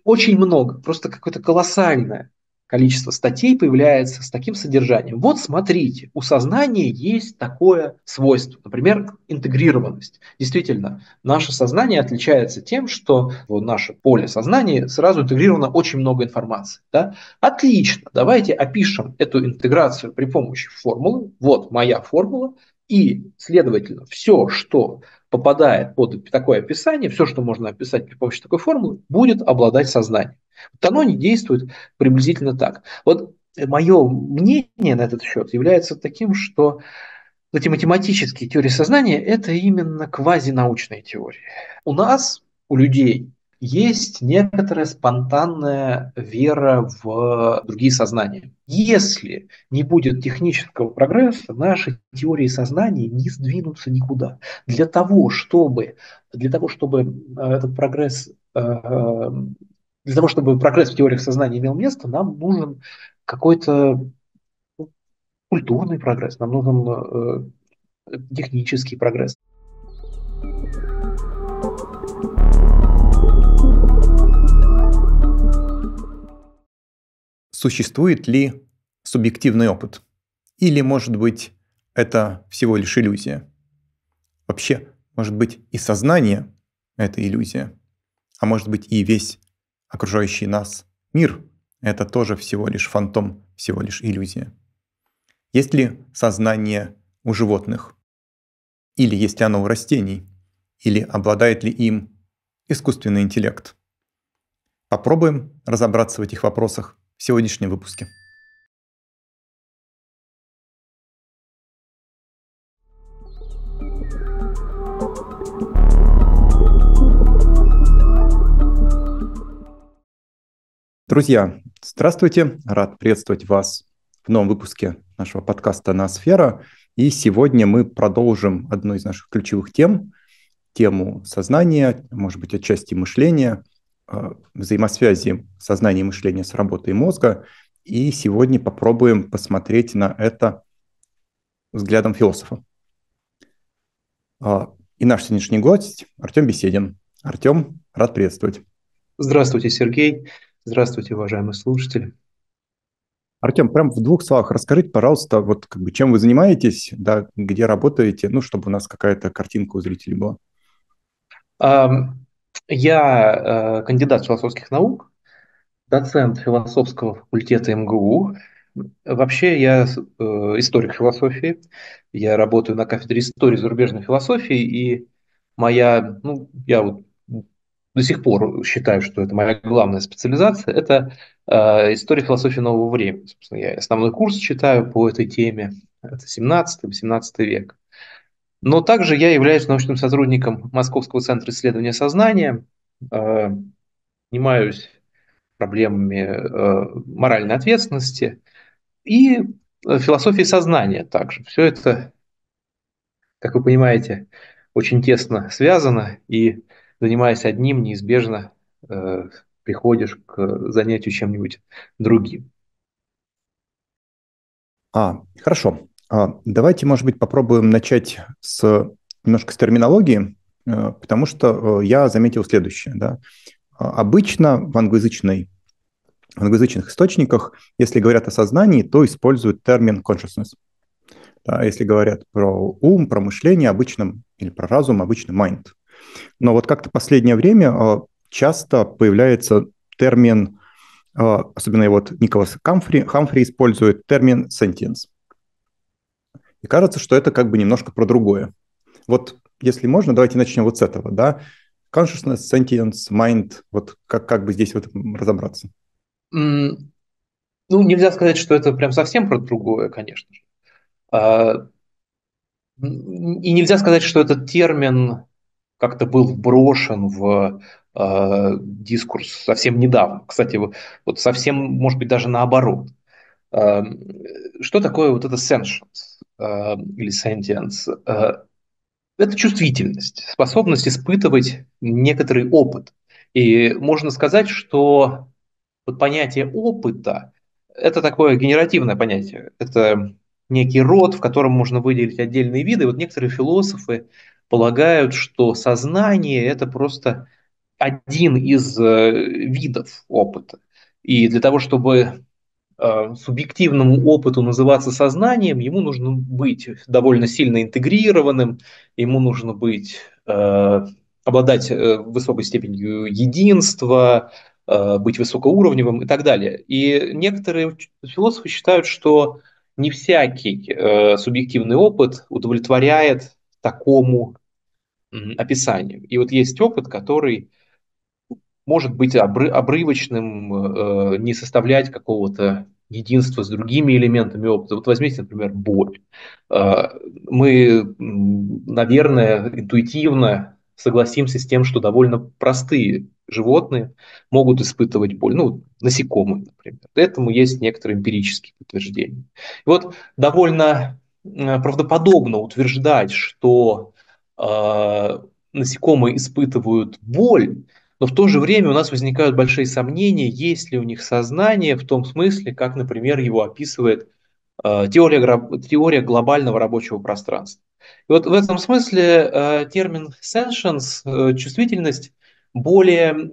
очень много, просто какое-то колоссальное количество статей появляется с таким содержанием. Вот смотрите, у сознания есть такое свойство, например, интегрированность. Действительно, наше сознание отличается тем, что в наше поле сознания сразу интегрировано очень много информации. Да? Отлично, давайте опишем эту интеграцию при помощи формулы. Вот моя формула, и, следовательно, все, что попадает под такое описание, все, что можно описать при помощи такой формулы, будет обладать сознанием. Вот оно не действует приблизительно так. Вот мое мнение на этот счет является таким, что эти математические теории сознания – это именно квазинаучные теории. У нас, у людей, есть некоторая спонтанная вера в другие сознания. Если не будет технического прогресса, наши теории сознания не сдвинутся никуда. Для того, чтобы этот прогресс, для того, чтобы прогресс в теориях сознания имел место, нам нужен какой-то культурный прогресс, нам нужен технический прогресс. Существует ли субъективный опыт? Или, может быть, это всего лишь иллюзия? Вообще, может быть, и сознание – это иллюзия, а может быть, и весь окружающий нас мир – это тоже всего лишь фантом, всего лишь иллюзия. Есть ли сознание у животных? Или есть ли оно у растений? Или обладает ли им искусственный интеллект? Попробуем разобраться в этих вопросах в сегодняшнем выпуске. Друзья, здравствуйте! Рад приветствовать вас в новом выпуске нашего подкаста «Ноосфера». И сегодня мы продолжим одну из наших ключевых тем, тему сознания, может быть, отчасти мышления, взаимосвязи сознания и мышления с работой мозга. И сегодня попробуем посмотреть на это взглядом философа. И наш сегодняшний гость Артем Беседин. Артем, рад приветствовать. Здравствуйте, Сергей. Здравствуйте, уважаемые слушатели. Артем, прям в двух словах расскажите, пожалуйста, вот как бы чем вы занимаетесь, да, где работаете, ну, чтобы у нас какая-то картинка у зрителей была. Я кандидат философских наук, доцент философского факультета МГУ. Вообще я историк философии. Я работаю на кафедре истории зарубежной философии, и я вот до сих пор считаю, что это моя главная специализация, это история философии нового времени. Собственно, я основной курс читаю по этой теме, это 17-18 век. Но также я являюсь научным сотрудником Московского центра исследования сознания, э, занимаюсь проблемами моральной ответственности и философией сознания также. Все это, как вы понимаете, очень тесно связано, и занимаясь одним, неизбежно э, приходишь к занятию чем-нибудь другим. Хорошо. Давайте, может быть, попробуем начать немножко с терминологии, потому что я заметил следующее. Да? Обычно в англоязычных источниках, если говорят о сознании, то используют термин consciousness. Да, если говорят про ум, про мышление, обычно, или про разум, обычно mind. Но вот как-то последнее время часто появляется термин, особенно его вот Николас Хамфри использует термин sentience. И кажется, что это как бы немножко про другое. Вот если можно, давайте начнем вот с этого, да? Consciousness, sentience, mind, вот как бы здесь вот разобраться? Ну, нельзя сказать, что это прям совсем про другое, конечно же. А, И нельзя сказать, что этот термин как-то был вброшен в дискурс совсем недавно. Кстати, вот совсем, может быть, даже наоборот. Э, что такое вот это sentience или sentience? Это чувствительность, способность испытывать некоторый опыт. И можно сказать, что вот понятие опыта – это такое генеративное понятие. Это некий род, в котором можно выделить отдельные виды. Вот некоторые философы полагают, что сознание – это просто один из видов опыта. И для того, чтобы субъективному опыту называться сознанием, ему нужно быть довольно сильно интегрированным, ему нужно быть, обладать высокой степенью единства, быть высокоуровневым и так далее. И некоторые философы считают, что не всякий субъективный опыт удовлетворяет такому описанию. И вот есть опыт, который может быть обрывочным, не составлять какого-то единства с другими элементами опыта. Вот возьмите, например, боль. Э, Мы, наверное, интуитивно согласимся с тем, что довольно простые животные могут испытывать боль. Ну, насекомые, например. Этому есть некоторые эмпирические подтверждения. И вот довольно правдоподобно утверждать, что насекомые испытывают боль, но в то же время у нас возникают большие сомнения, есть ли у них сознание в том смысле, как, например, его описывает теория глобального рабочего пространства. И вот в этом смысле термин sentience, чувствительность, более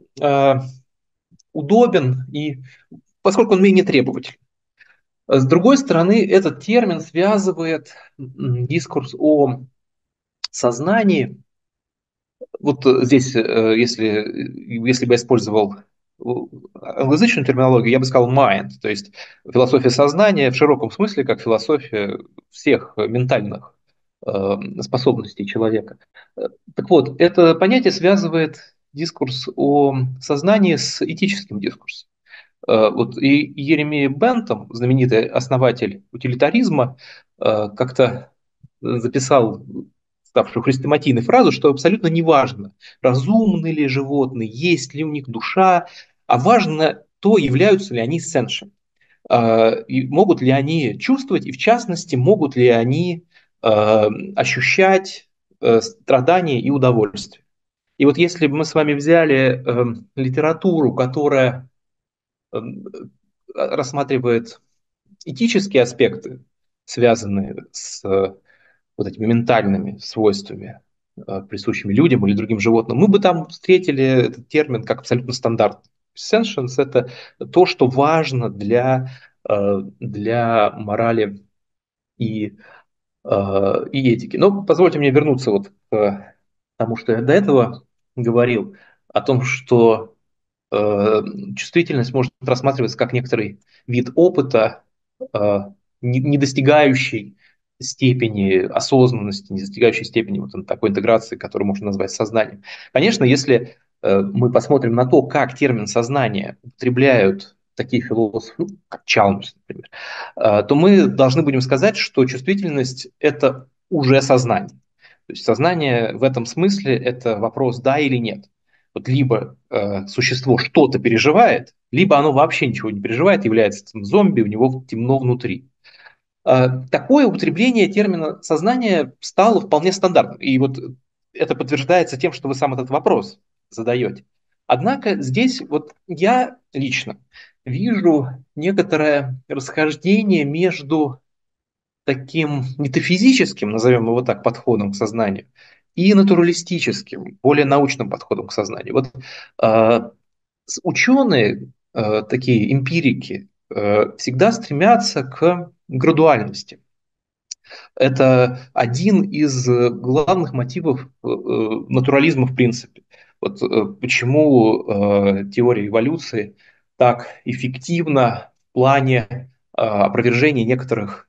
удобен, и, поскольку он менее требователен. С другой стороны, этот термин связывает дискурс о сознании. Вот здесь, если бы я использовал англоязычную терминологию, я бы сказал mind, то есть философия сознания в широком смысле, как философия всех ментальных способностей человека. Так вот, это понятие связывает дискурс о сознании с этическим дискурсом. Вот и Еремей Бентам, знаменитый основатель утилитаризма, как-то записал ставшую хрестоматийной фразу, что абсолютно неважно, разумны ли животные, есть ли у них душа, а важно то, являются ли они sentient, и могут ли они чувствовать, и в частности, могут ли они ощущать страдания и удовольствие. И вот если бы мы с вами взяли литературу, которая рассматривает этические аспекты, связанные с вот этими ментальными свойствами, присущими людям или другим животным, мы бы там встретили этот термин как абсолютно стандартный. Sentience – это то, что важно для морали и, и этики. Но позвольте мне вернуться вот к тому, что я до этого говорил, о том, что э, чувствительность может рассматриваться как некоторый вид опыта, э, не достигающий степени осознанности, не достигающей степени вот такой интеграции, которую можно назвать сознанием. Конечно, если мы посмотрим на то, как термин сознание употребляют такие философы, ну, как Чалмерс, например, то мы должны будем сказать, что чувствительность – это уже сознание. То есть сознание в этом смысле – это вопрос «да» или «нет». Вот либо существо что-то переживает, либо оно вообще ничего не переживает, является зомби, у него темно внутри. Такое употребление термина сознание стало вполне стандартным. И вот это подтверждается тем, что вы сам этот вопрос задаете. Однако здесь вот я лично вижу некоторое расхождение между таким метафизическим, назовем его так, подходом к сознанию, и натуралистическим, более научным подходом к сознанию. Вот ученые, такие эмпирики, всегда стремятся к градуальности. Это один из главных мотивов натурализма в принципе. Вот почему теория эволюции так эффективна в плане опровержения некоторых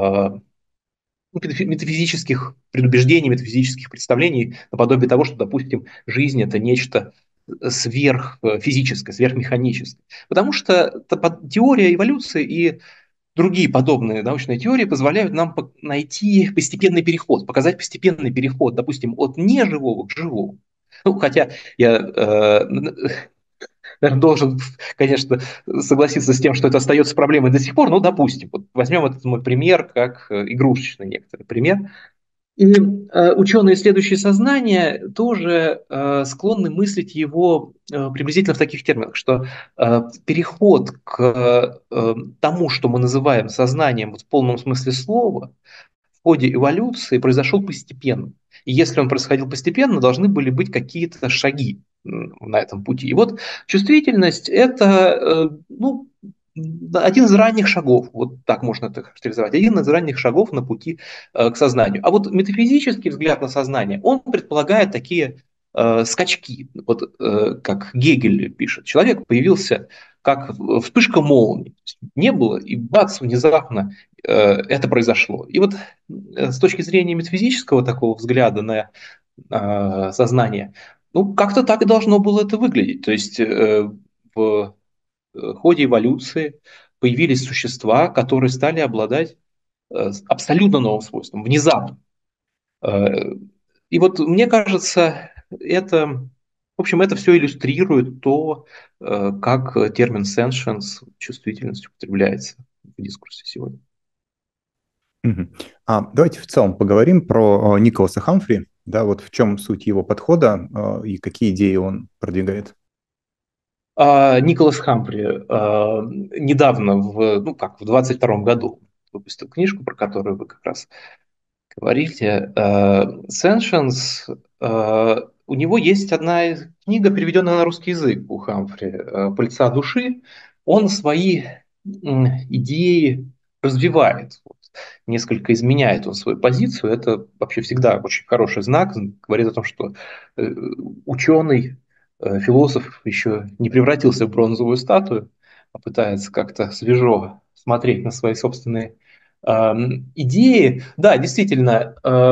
метафизических предубеждений, метафизических представлений, наподобие того, что, допустим, жизнь – это нечто сверхфизическое, сверхмеханическое. Потому что теория эволюции и другие подобные научные теории позволяют нам найти постепенный переход, показать постепенный переход, допустим, от неживого к живому. Ну, хотя я наверное, должен, конечно, согласиться с тем, что это остается проблемой до сих пор, но допустим, вот возьмем этот мой пример как игрушечный некоторый пример. И ученые, исследующие сознание, тоже склонны мыслить его приблизительно в таких терминах, что переход к тому, что мы называем сознанием вот в полном смысле слова, в ходе эволюции произошел постепенно. И если он происходил постепенно, должны были быть какие-то шаги. на этом пути. И вот чувствительность – это, ну, один из ранних шагов, вот так можно это характеризовать, один из ранних шагов на пути к сознанию. А вот метафизический взгляд на сознание, он предполагает такие скачки. Вот как Гегель пишет, человек появился как вспышка молнии. Не было, и бац, внезапно это произошло. И вот с точки зрения метафизического такого взгляда на сознание, ну, как-то так и должно было это выглядеть. То есть в ходе эволюции появились существа, которые стали обладать абсолютно новым свойством, внезапно. Э, И вот мне кажется, это, в общем, это все иллюстрирует то, как термин sentience, чувствительность употребляется в дискурсе сегодня. Мгм. Давайте в целом поговорим про Николаса Хамфри, да, вот в чем суть его подхода и какие идеи он продвигает. Николас Хамфри недавно, ну как, в 22 году выпустил книжку, про которую вы как раз говорите. Sentience, у него есть одна книга, переведенная на русский язык у Хамфри, «Пыльца души». Он свои идеи развивает, вот, несколько изменяет он свою позицию. Это вообще всегда очень хороший знак, говорит о том, что ученый, философ еще не превратился в бронзовую статую, а пытается как-то свежо смотреть на свои собственные идеи. Да, действительно,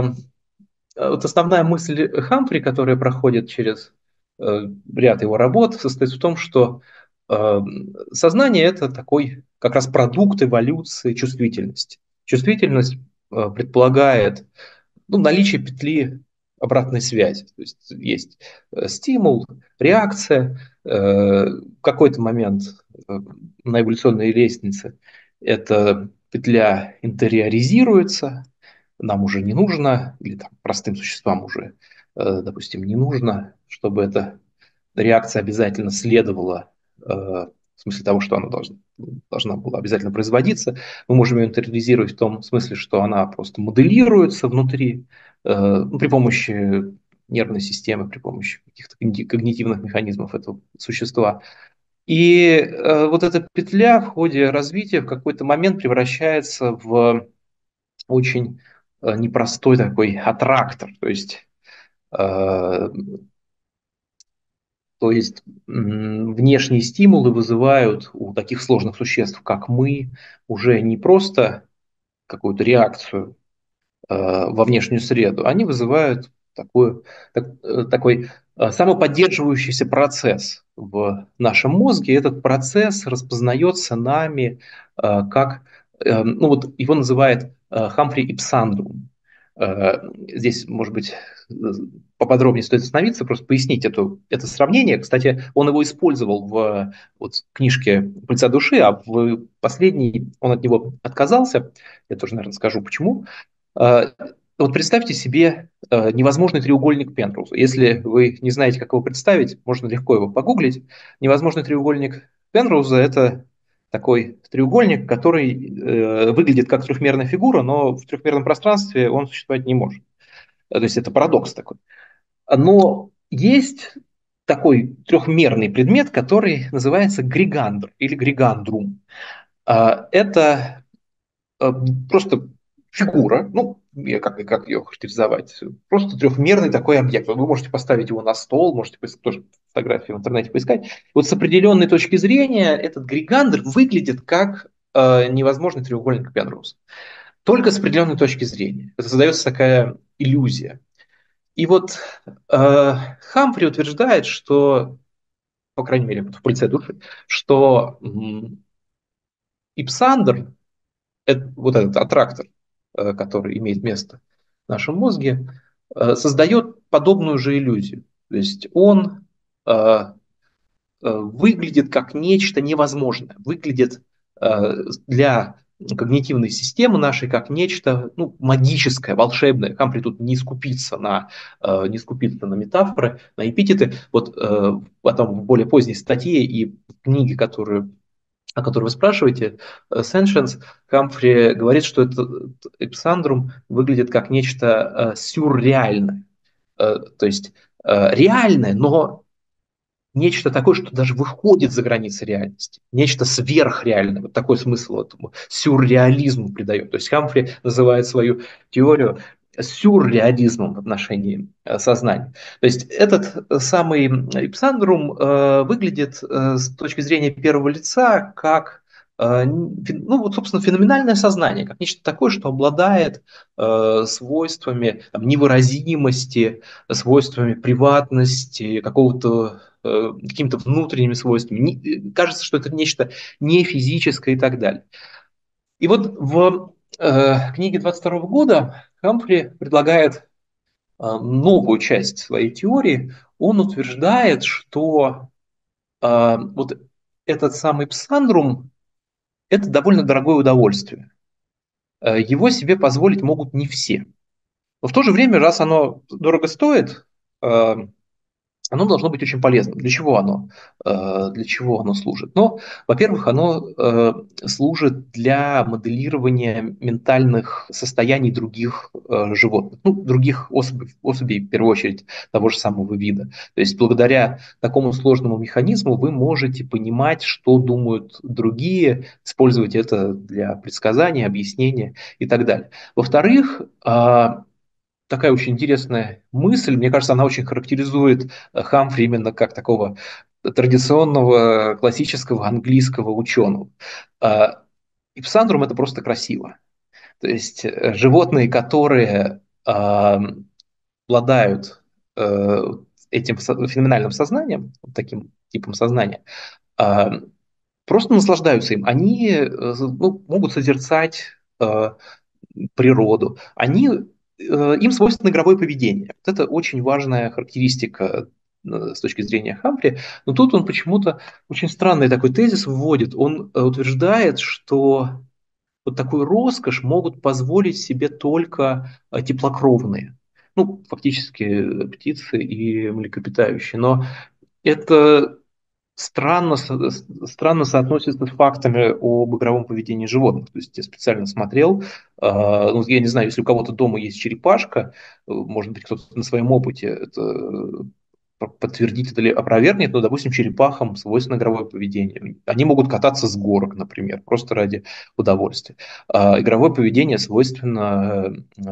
вот основная мысль Хамфри, которая проходит через ряд его работ, состоит в том, что сознание – это такой как раз продукт эволюции чувствительности. Чувствительность предполагает, ну, наличие петли обратной связи. То есть стимул, реакция, в какой-то момент на эволюционной лестнице эта петля интериоризируется, нам уже не нужно, или там, простым существам уже, допустим, не нужно, чтобы эта реакция обязательно следовала, в смысле того, что она должна была обязательно производиться. Мы можем ее интернализировать в том смысле, что она просто моделируется внутри, ну, при помощи нервной системы, при помощи каких-то когнитивных механизмов этого существа. И вот эта петля в ходе развития в какой-то момент превращается в очень непростой такой аттрактор, э, внешние стимулы вызывают у таких сложных существ, как мы, уже не просто какую-то реакцию во внешнюю среду, они вызывают такой самоподдерживающийся процесс в нашем мозге. Этот процесс распознается нами как, ну вот его называет Хамфри ипсандрум. Здесь, может быть, поподробнее стоит остановиться, просто пояснить это сравнение. Кстати, он его использовал в вот, книжке «Пыльца души», а в последней он от него отказался. Я тоже, наверное, скажу, почему. Э, Вот представьте себе невозможный треугольник Пенроуза. Если вы не знаете, как его представить, можно легко его погуглить. Невозможный треугольник Пенроуза – это такой треугольник, который выглядит как трехмерная фигура, но в трехмерном пространстве он существовать не может. То есть это парадокс такой. Но есть такой трехмерный предмет, который называется григандр или григандрум. Это э, просто фигура, ну, как ее характеризовать? Просто трехмерный такой объект. Вы можете поставить его на стол, можете тоже фотографии в интернете поискать. Вот с определенной точки зрения этот григандр выглядит как невозможный треугольник Пенроуза. Только с определенной точки зрения. Это создается такая иллюзия. И вот Хамфри утверждает, что, по крайней мере, в «Пыльце души», что Ипсандр, вот этот аттрактор, который имеет место в нашем мозге, создает подобную же иллюзию. То есть он выглядит как нечто невозможное, выглядит для когнитивной системы нашей как нечто, ну, магическое, волшебное. Хамфри тут не скупится на метафоры, на эпитеты. Вот потом в более поздней статье и в книге, о которой вы спрашиваете, Sentience, Хамфри говорит, что этот эписандрум выглядит как нечто сюрреальное. То есть реальное, но нечто такое, что даже выходит за границы реальности, нечто сверхреальное. Вот такой смысл этому сюрреализму придает. То есть Хамфри называет свою теорию сюрреализмом в отношении сознания. То есть этот самый ипсандрум выглядит с точки зрения первого лица как ну вот, собственно, феноменальное сознание, как нечто такое, что обладает свойствами там, невыразимости, свойствами приватности, какого-то какими-то внутренними свойствами. Кажется, что это нечто не физическое и так далее. И вот в книге 22 года Хамфри предлагает новую часть своей теории. Он утверждает, что вот этот самый псандрум – это довольно дорогое удовольствие. Его себе позволить могут не все. Но в то же время, раз оно дорого стоит, оно должно быть очень полезным. Для чего оно? Для чего оно служит? Ну, во-первых, оно служит для моделирования ментальных состояний других животных, ну, других особей, в первую очередь, того же самого вида. То есть благодаря такому сложному механизму вы можете понимать, что думают другие, использовать это для предсказания, объяснения и так далее. Во-вторых, такая очень интересная мысль. Мне кажется, она очень характеризует Хамфри именно как такого традиционного классического английского ученого. Ипсандрум – это просто красиво. То есть животные, которые обладают этим феноменальным сознанием, вот таким типом сознания, просто наслаждаются им. Они ну, могут созерцать природу. Им свойственно игровое поведение. Вот это очень важная характеристика с точки зрения Хамфри. Но тут он почему-то очень странный такой тезис вводит. Он утверждает, что вот такую роскошь могут позволить себе только теплокровные. Ну, фактически птицы и млекопитающие. Но это странно соотносится с фактами об игровом поведении животных. То есть я специально смотрел, ну, я не знаю, если у кого-то дома есть черепашка, может быть, кто-то на своем опыте это подтвердит это или опровергнет, но, допустим, черепахам свойственно игровое поведение. Они могут кататься с горок, например, просто ради удовольствия. Игровое поведение свойственно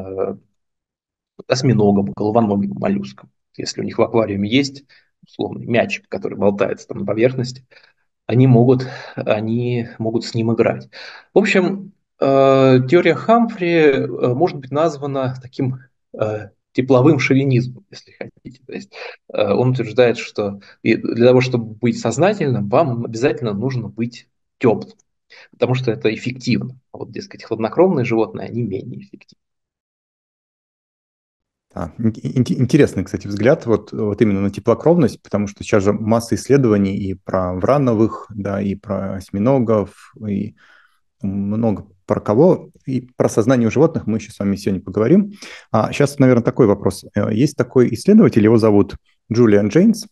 осьминогам, головоногим моллюскам. Если у них в аквариуме есть условный мячик, который болтается там на поверхности, они могут с ним играть. В общем, теория Хамфри может быть названа таким тепловым шовинизмом, если хотите. То есть он утверждает, что для того, чтобы быть сознательным, вам обязательно нужно быть теплым, потому что это эффективно. А вот, дескать, хладнокровные животные, они менее эффективны. Интересный, кстати, взгляд вот именно на теплокровность, потому что сейчас же масса исследований и про врановых, да, и про осьминогов, и много про кого, и про сознание у животных мы еще с вами сегодня поговорим. А сейчас, наверное, такой вопрос. Есть такой исследователь, его зовут Джулиан Джейнс.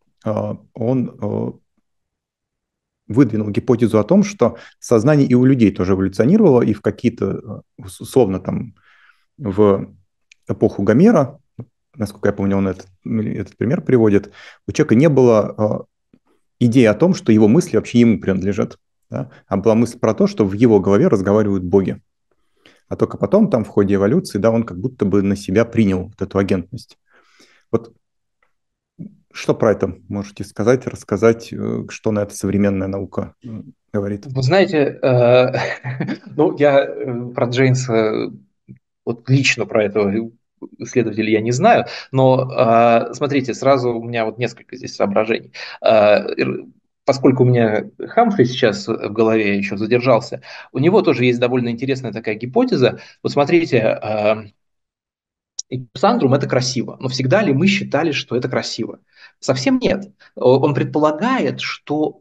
Он выдвинул гипотезу о том, что сознание и у людей тоже эволюционировало, и в какие-то, условно, там, в эпоху Гомера, насколько я помню, он этот пример приводит, у человека не было идеи о том, что его мысли вообще ему принадлежат, да? А была мысль про то, что в его голове разговаривают боги. А только потом, там, в ходе эволюции, да, он как будто бы на себя принял вот эту агентность. Вот что про это можете сказать, рассказать, что на это современная наука говорит? Вы знаете, ну, я про Джейнса, вот лично про этого исследователя я не знаю, но смотрите, сразу у меня вот несколько здесь соображений. Поскольку у меня Хамфри сейчас в голове еще задержался, у него тоже есть довольно интересная такая гипотеза. Вот смотрите, Ипсандрум – это красиво, но всегда ли мы считали, что это красиво? Совсем нет. Он предполагает, что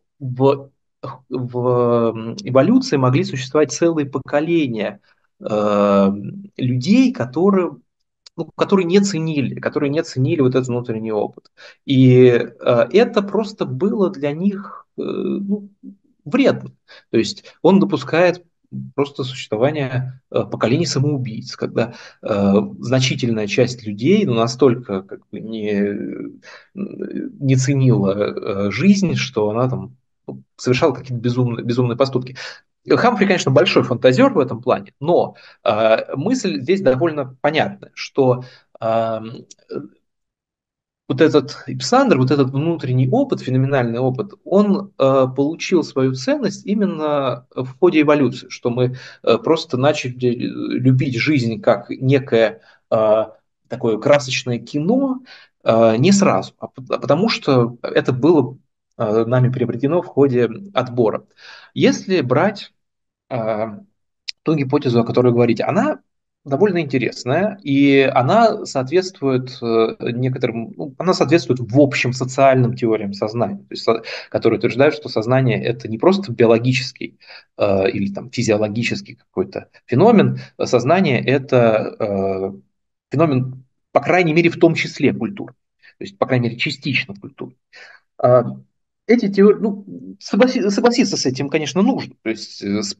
в эволюции могли существовать целые поколения людей, которые которые не ценили вот этот внутренний опыт. И это просто было для них ну, вредно. То есть он допускает просто существование поколений самоубийц, когда значительная часть людей, ну, настолько как бы не ценила жизнь, что она там совершала какие-то безумные поступки. Хамфри, конечно, большой фантазер в этом плане, но мысль здесь довольно понятная, что э, вот этот Ипсандр, вот этот внутренний опыт, феноменальный опыт, он получил свою ценность именно в ходе эволюции, что мы просто начали любить жизнь как некое такое красочное кино не сразу, а потому что это было нами приобретено в ходе отбора. Если брать э, ту гипотезу, о которой вы говорите, она довольно интересная, и она соответствует некоторым, ну, она соответствует в общем социальным теориям сознания, то есть, которые утверждают, что сознание это не просто биологический или там физиологический какой-то феномен, сознание это феномен, по крайней мере, в том числе культуры, то есть, по крайней мере, частично культуры. А, Эти теории, ну, согласиться с этим, конечно, нужно. То есть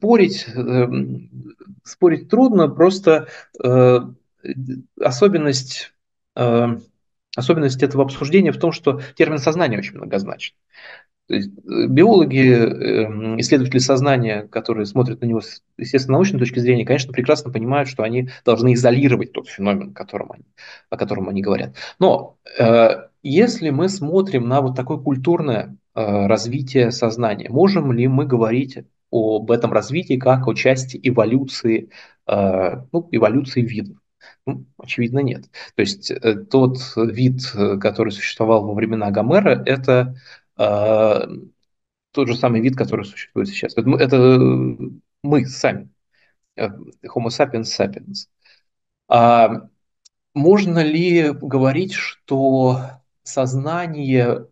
спорить трудно, просто э, особенность, э, особенность этого обсуждения в том, что термин сознание очень многозначен. То есть биологи, исследователи сознания, которые смотрят на него с естественно-научной точки зрения, конечно, прекрасно понимают, что они должны изолировать тот феномен, о котором они говорят. Но если мы смотрим на вот такое культурное развитие сознания, можем ли мы говорить об этом развитии как о части эволюции, ну, эволюции видов? Ну, очевидно, нет. То есть тот вид, который существовал во времена Гомера, это э, тот же самый вид, который существует сейчас. Это мы сами, Homo sapiens sapiens. А можно ли говорить, что сознание,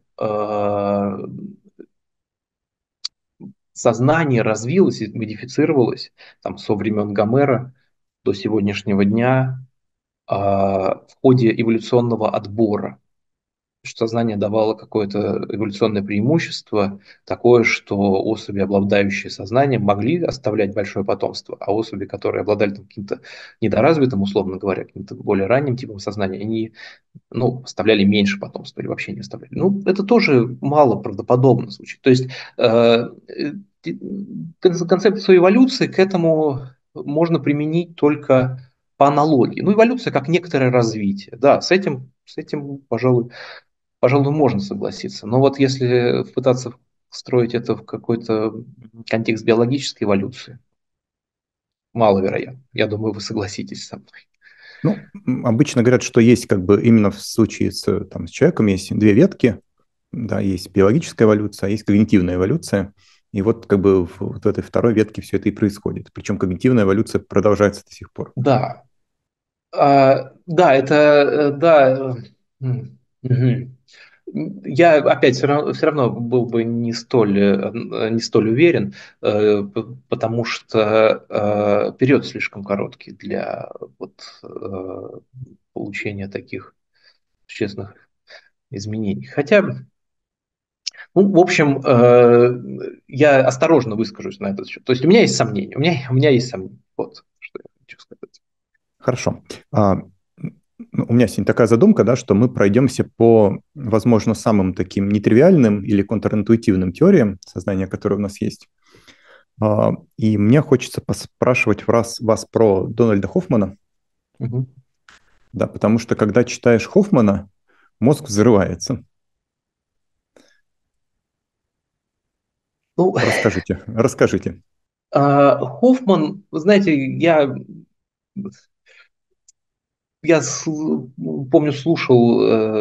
сознание развилось и модифицировалось там, со времен Гомера до сегодняшнего дня в ходе эволюционного отбора? Что сознание давало какое-то эволюционное преимущество, такое, что особи, обладающие сознанием, могли оставлять большое потомство, а особи, которые обладали там, каким-то недоразвитым, условно говоря, каким-то более ранним типом сознания, они ну, оставляли меньше потомства или вообще не оставляли. Ну, это тоже мало правдоподобно звучит. То есть концепцию эволюции к этому можно применить только по аналогии. Ну, эволюция как некоторое развитие. Да, с этим, пожалуй, можно согласиться. Но вот если пытаться встроить это в какой-то контекст биологической эволюции, маловероятно. Я думаю, вы согласитесь со мной. Ну, обычно говорят, что есть как бы именно в случае с человеком есть две ветки, да, есть биологическая эволюция, а есть когнитивная эволюция. И вот как бы вот в этой второй ветке все это и происходит. Причем когнитивная эволюция продолжается до сих пор. Да, да, да. Мгм. Я опять все равно был бы не столь уверен, потому что период слишком короткий для вот, получения таких существенных изменений. Хотя, ну, в общем, я осторожно выскажусь на этот счет. То есть у меня есть сомнения. У меня есть сомнения. Вот что я хочу сказать. Хорошо. Ну, у меня сегодня такая задумка, да, что мы пройдемся по, возможно, самым таким нетривиальным или контринтуитивным теориям сознания, которые у нас есть. И мне хочется поспрашивать вас про Дональда Хоффмана, Мгм. да, потому что когда читаешь Хоффмана, мозг взрывается. Ну, Расскажите. Хоффман, вы знаете, помню, слушал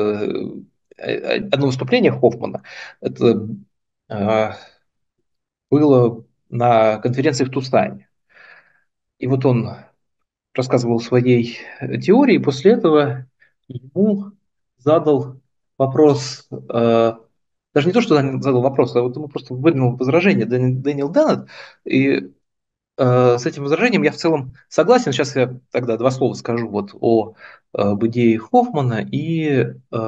одно выступление Хоффмана. Это э, было на конференции в Тусане. И вот он рассказывал о своей теории, и после этого ему задал вопрос, даже не то, что задал вопрос, а вот ему просто выдвинул возражение Дэниел Деннет, и с этим возражением я в целом согласен. Сейчас я тогда два слова скажу вот об идее Хоффмана и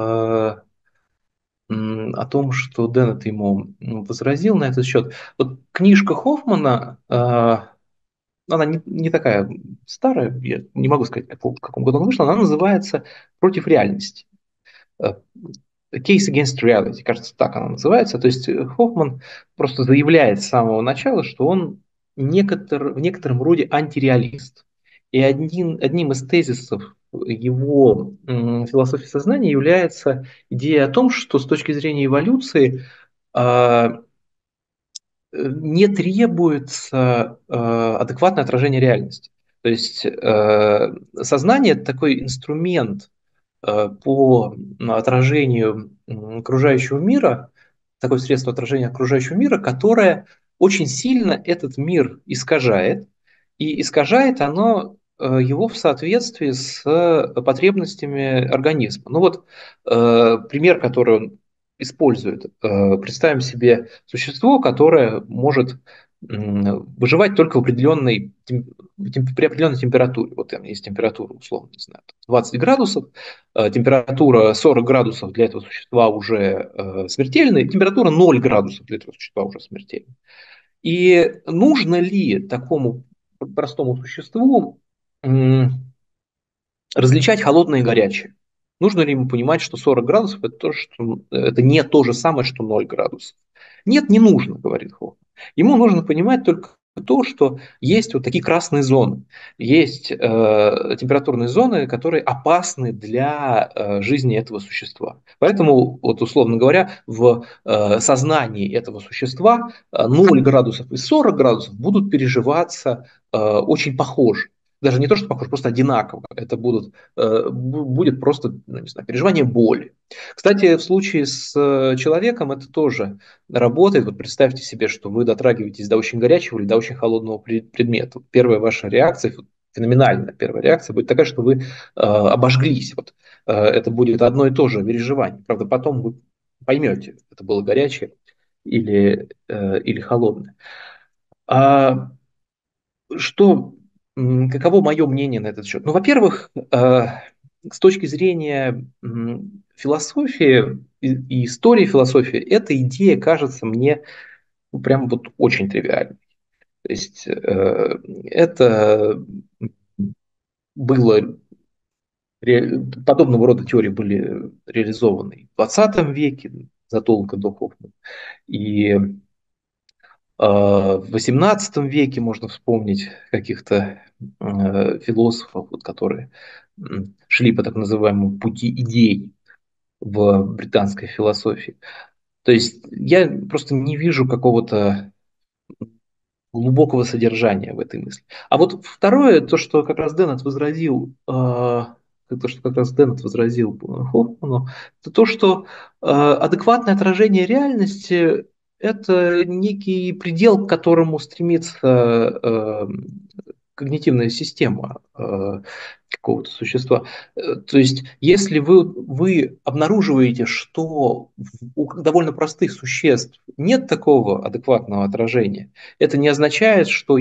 о том, что Деннет ему возразил на этот счет. Вот книжка Хоффмана она не такая старая, я не могу сказать, в каком году она вышла, она называется «Против реальности». Case Against Reality, кажется, так она называется. То есть Хоффман просто заявляет с самого начала, что он в некотором роде антиреалист. И одним из тезисов его философии сознания является идея о том, что с точки зрения эволюции а, не требуется адекватное отражение реальности. То есть сознание – это такой инструмент по отражению окружающего мира, такое средство отражения окружающего мира, которое очень сильно этот мир искажает, и искажает оно его в соответствии с потребностями организма. Ну вот пример, который он использует. Представим себе существо, которое может выживать только в при определенной температуре. Вот там есть температура, условно, не знаю, 20 градусов, температура 40 градусов для этого существа уже смертельная, температура 0 градусов для этого существа уже смертельная. И нужно ли такому простому существу различать холодное и горячее? Нужно ли ему понимать, что 40 градусов это не то же самое, что 0 градусов? Нет, не нужно, говорит Хоффман. Ему нужно понимать только то, что есть вот такие красные зоны, есть температурные зоны, которые опасны для жизни этого существа. Поэтому, вот условно говоря, в сознании этого существа 0 градусов и 40 градусов будут переживаться очень похоже. Даже не то, что похоже, просто одинаково. Это будет просто, ну, не знаю, переживание боли. Кстати, в случае с человеком это тоже работает. Вот представьте себе, что вы дотрагиваетесь до очень горячего или до очень холодного предмета. Первая ваша реакция, феноменальная первая реакция будет такая, что вы обожглись. Вот, это будет одно и то же переживание. Правда, потом вы поймете, это было горячее или холодное. А что, каково мое мнение на этот счет? Ну, во-первых, с точки зрения философии и истории философии, эта идея кажется мне прям вот очень тривиальной. То есть это было подобного рода теории были реализованы в 20 веке, задолго до Хоффмана, и в XVIII веке можно вспомнить каких-то философов, вот, которые шли по так называемому пути идей в британской философии. То есть я просто не вижу какого-то глубокого содержания в этой мысли. А вот второе, то, что как раз Деннет возразил, Хоффману, это то, что адекватное отражение реальности – это некий предел, к которому стремится когнитивная система какого-то существа. То есть, если вы обнаруживаете, что у довольно простых существ нет такого адекватного отражения, это не означает, что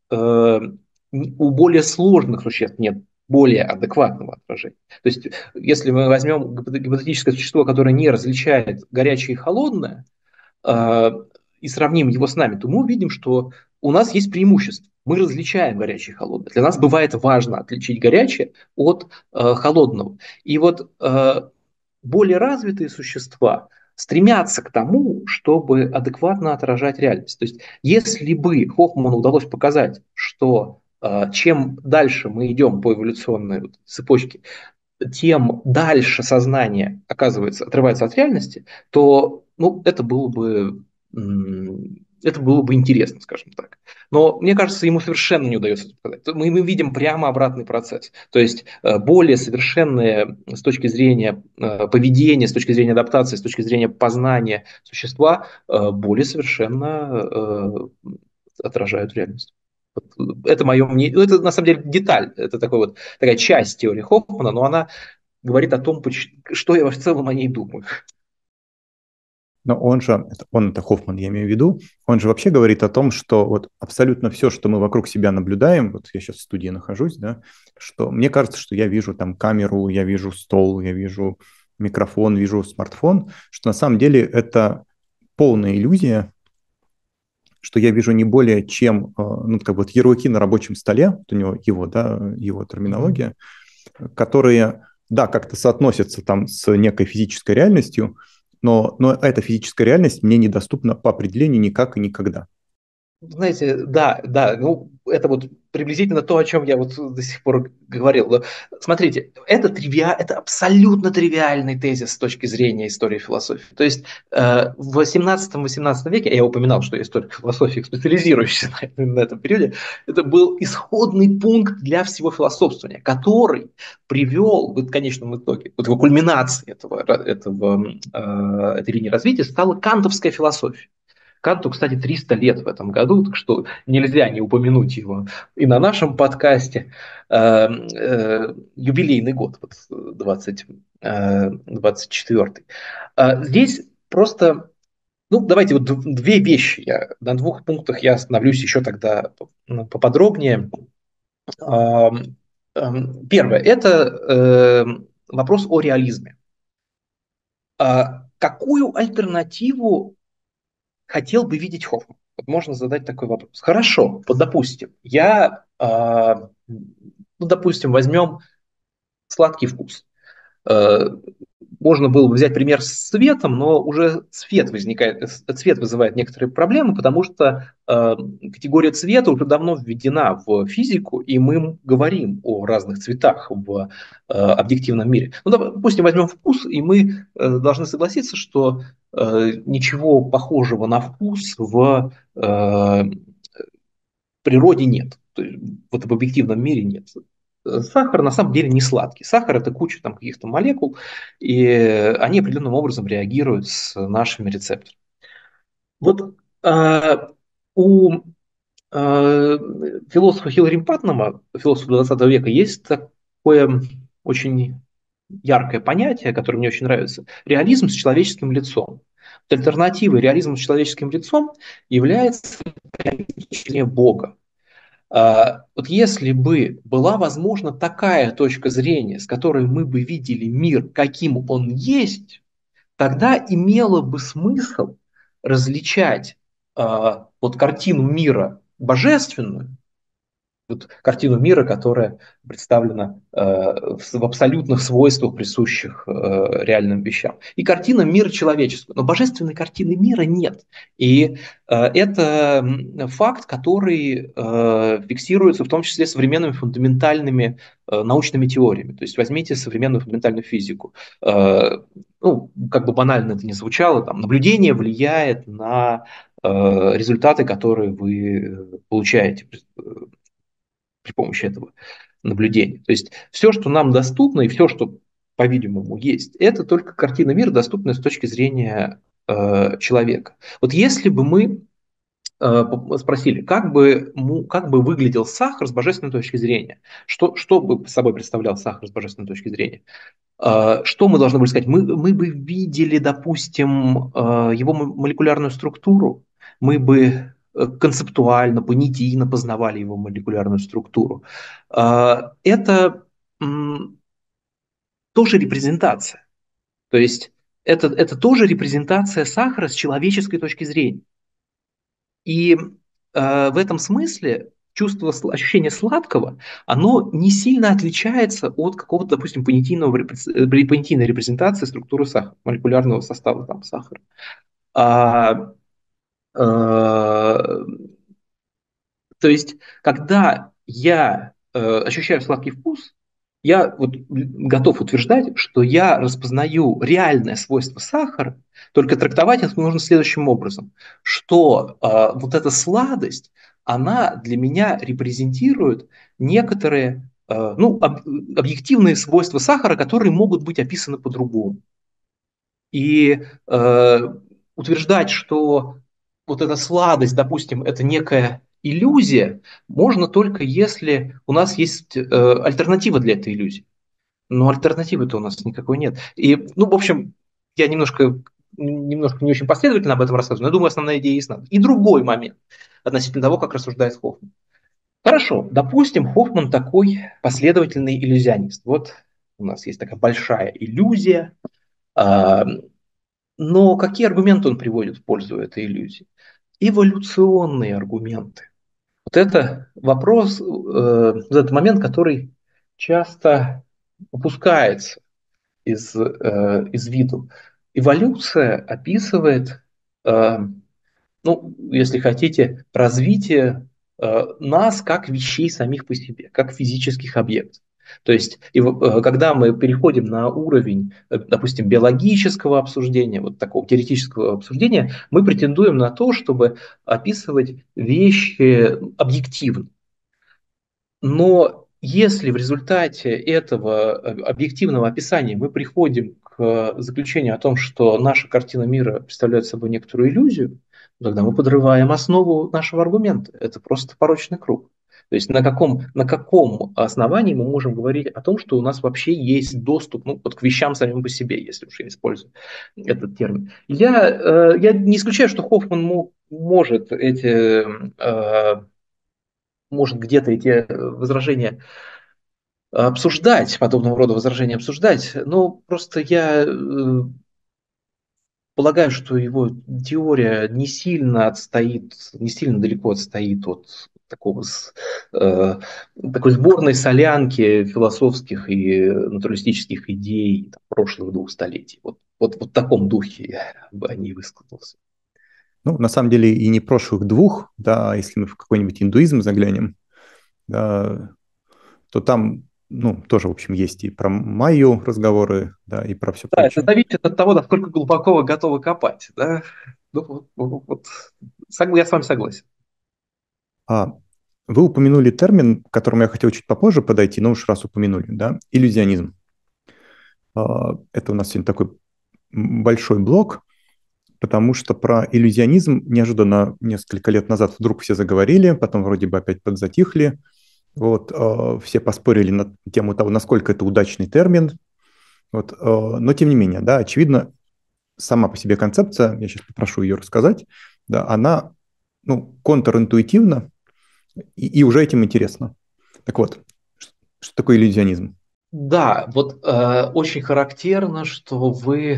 у более сложных существ нет более адекватного отражения. То есть, если мы возьмем гипотетическое существо, которое не различает горячее и холодное, и сравним его с нами, то мы увидим, что у нас есть преимущество. Мы различаем горячее и холодное. Для нас бывает важно отличить горячее от холодного. И вот более развитые существа стремятся к тому, чтобы адекватно отражать реальность. То есть, если бы Хоффману удалось показать, что чем дальше мы идем по эволюционной цепочке, тем дальше сознание, оказывается, отрывается от реальности, то ну, это было бы интересно, скажем так. Но мне кажется, ему совершенно не удается это показать. Мы видим прямо обратный процесс. То есть более совершенные с точки зрения поведения, с точки зрения адаптации, с точки зрения познания существа, более совершенно отражают реальность. Это мое мнение. Это на самом деле деталь, это такая часть теории Хоффмана, но она говорит о том, что я в целом о ней думаю. Но это Хоффман, я имею в виду, он же вообще говорит о том, что вот абсолютно все, что мы вокруг себя наблюдаем, вот я сейчас в студии нахожусь, да, что мне кажется, что я вижу там камеру, я вижу стол, я вижу микрофон, вижу смартфон, что на самом деле это полная иллюзия, что я вижу не более чем ну, как бы вот ярлыки на рабочем столе, вот у него его, да, его терминология, которые, да, как-то соотносятся там с некой физической реальностью, но эта физическая реальность мне недоступна по определению никак и никогда. Знаете, да, да, ну, это вот приблизительно то, о чем я вот до сих пор говорил. Но смотрите, это абсолютно тривиальный тезис с точки зрения истории философии. То есть в 17-18 веке, я упоминал, что я историк философии, специализирующийся на этом периоде, это был исходный пункт для всего философствования, который привел в конечном итоге, вот его кульминацией этой линии развития стала кантовская философия. Канту, кстати, 300 лет в этом году, так что нельзя не упомянуть его и на нашем подкасте. Юбилейный год, вот 24-й. Здесь просто, ну, давайте вот две вещи. На двух пунктах я остановлюсь еще тогда поподробнее. Первое – это вопрос о реализме. Какую альтернативу хотел бы видеть Хоффман? Вот можно задать такой вопрос. Хорошо, вот допустим, ну, допустим, возьмем сладкий вкус. Э, Можно было бы взять пример с цветом, но уже цвет вызывает некоторые проблемы, потому что категория цвета уже давно введена в физику, и мы говорим о разных цветах в объективном мире. Ну, допустим, возьмем вкус, и мы должны согласиться, что ничего похожего на вкус в природе нет. То есть, вот в объективном мире нет. Сахар на самом деле не сладкий. Сахар – это куча там каких-то молекул, и они определенным образом реагируют с нашими рецепторами. Вот у философа Хиллари Паттнама, философа 20 века, есть такое очень яркое понятие, которое мне очень нравится – реализм с человеческим лицом. Альтернативой реализму с человеческим лицом является реализм Бога. Вот если бы была возможна такая точка зрения, с которой мы бы видели мир, каким он есть, тогда имело бы смысл различать вот картину мира божественную, вот картину мира, которая представлена в абсолютных свойствах, присущих реальным вещам. И картина мира человеческого. Но божественной картины мира нет. И это факт, который фиксируется в том числе современными фундаментальными научными теориями. То есть возьмите современную фундаментальную физику. Ну, как бы банально это ни звучало, там, наблюдение влияет на результаты, которые вы получаете при помощи этого наблюдения. То есть все, что нам доступно и все, что, по-видимому, есть, это только картина мира, доступная с точки зрения человека. Вот если бы мы спросили, как бы выглядел сахар с божественной точки зрения, что бы собой представлял сахар с божественной точки зрения, что мы должны были сказать? Мы бы видели, допустим, его молекулярную структуру, мы бы концептуально, понятийно познавали его молекулярную структуру. Это тоже репрезентация. То есть это тоже репрезентация сахара с человеческой точки зрения. И в этом смысле ощущение сладкого, оно не сильно отличается от какого-то, допустим, понятийной репрезентации структуры сахара, молекулярного состава там, сахара. А, э, То есть, когда я ощущаю сладкий вкус, я вот готов утверждать, что я распознаю реальное свойство сахара, только трактовать это нужно следующим образом, что вот эта сладость, она для меня репрезентирует некоторые ну, объективные свойства сахара, которые могут быть описаны по-другому. И утверждать, что вот эта сладость, допустим, это некая иллюзия, можно только если у нас есть альтернатива для этой иллюзии. Но альтернативы-то у нас никакой нет. И, ну, в общем, я немножко не очень последовательно об этом рассказываю, но я думаю, основная идея ясна. И другой момент относительно того, как рассуждает Хоффман. Хорошо, допустим, Хоффман такой последовательный иллюзионист. Вот у нас есть такая большая иллюзия, а, но какие аргументы он приводит в пользу этой иллюзии? эволюционные аргументы. Вот это вопрос, вот этот момент, который часто упускается из виду. Эволюция описывает, э, ну, если хотите, развитие нас как вещей самих по себе, как физических объектов. То есть, когда мы переходим на уровень, допустим, биологического обсуждения, вот такого теоретического обсуждения, мы претендуем на то, чтобы описывать вещи объективно. Но если в результате этого объективного описания мы приходим к заключению о том, что наша картина мира представляет собой некоторую иллюзию, тогда мы подрываем основу нашего аргумента. Это просто порочный круг. То есть на каком основании мы можем говорить о том, что у нас вообще есть доступ, ну, вот к вещам самим по себе, если уж я использую этот термин. Я не исключаю, что Хоффман может где-то эти возражения обсуждать, подобного рода возражения обсуждать, но просто я полагаю, что его теория не сильно далеко отстоит от э, такой сборной солянки философских и натуралистических идей там, прошлых 2 столетий. Вот в таком духе я бы о ней высказался. Ну, на самом деле и не прошлых двух, да, если мы в какой-нибудь индуизм заглянем, да, то там, ну, тоже, в общем, есть и про майю разговоры, да, и про все Да, это прочее. зависит от того, насколько глубоко вы готовы копать. Да? Ну, я с вами согласен. А вы упомянули термин, к которому я хотел чуть попозже подойти, но уж раз упомянули, да, иллюзионизм. Это у нас сегодня такой большой блок, потому что про иллюзионизм неожиданно несколько лет назад вдруг все заговорили, потом вроде бы опять подзатихли. Вот, все поспорили на тему того, насколько это удачный термин. Вот, но тем не менее, да, очевидно, сама по себе концепция, я сейчас попрошу ее рассказать, да, она, ну, контринтуитивна и уже этим интересно. Так вот, что такое иллюзионизм? Да, вот очень характерно, что вы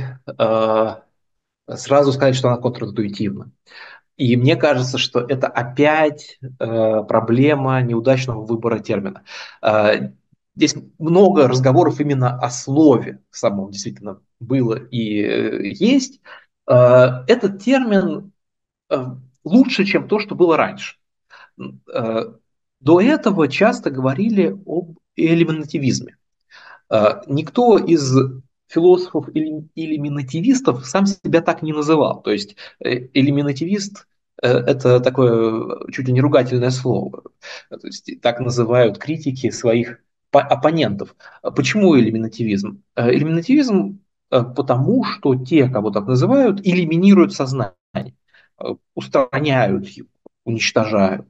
сразу сказали, что она контринтуитивна. И мне кажется, что это опять проблема неудачного выбора термина. Здесь много разговоров именно о слове самом, действительно, было и есть. Этот термин лучше, чем то, что было раньше. Э, До этого часто говорили об элиминативизме. Никто из философов или минативистов сам себя так не называл. То есть элиминативист это такое чуть ли не ругательное слово. То есть так называют критики своих оппонентов. Почему элиминативизм? Элиминативизм потому, что те, кого так называют, элиминируют сознание, устраняют его, уничтожают.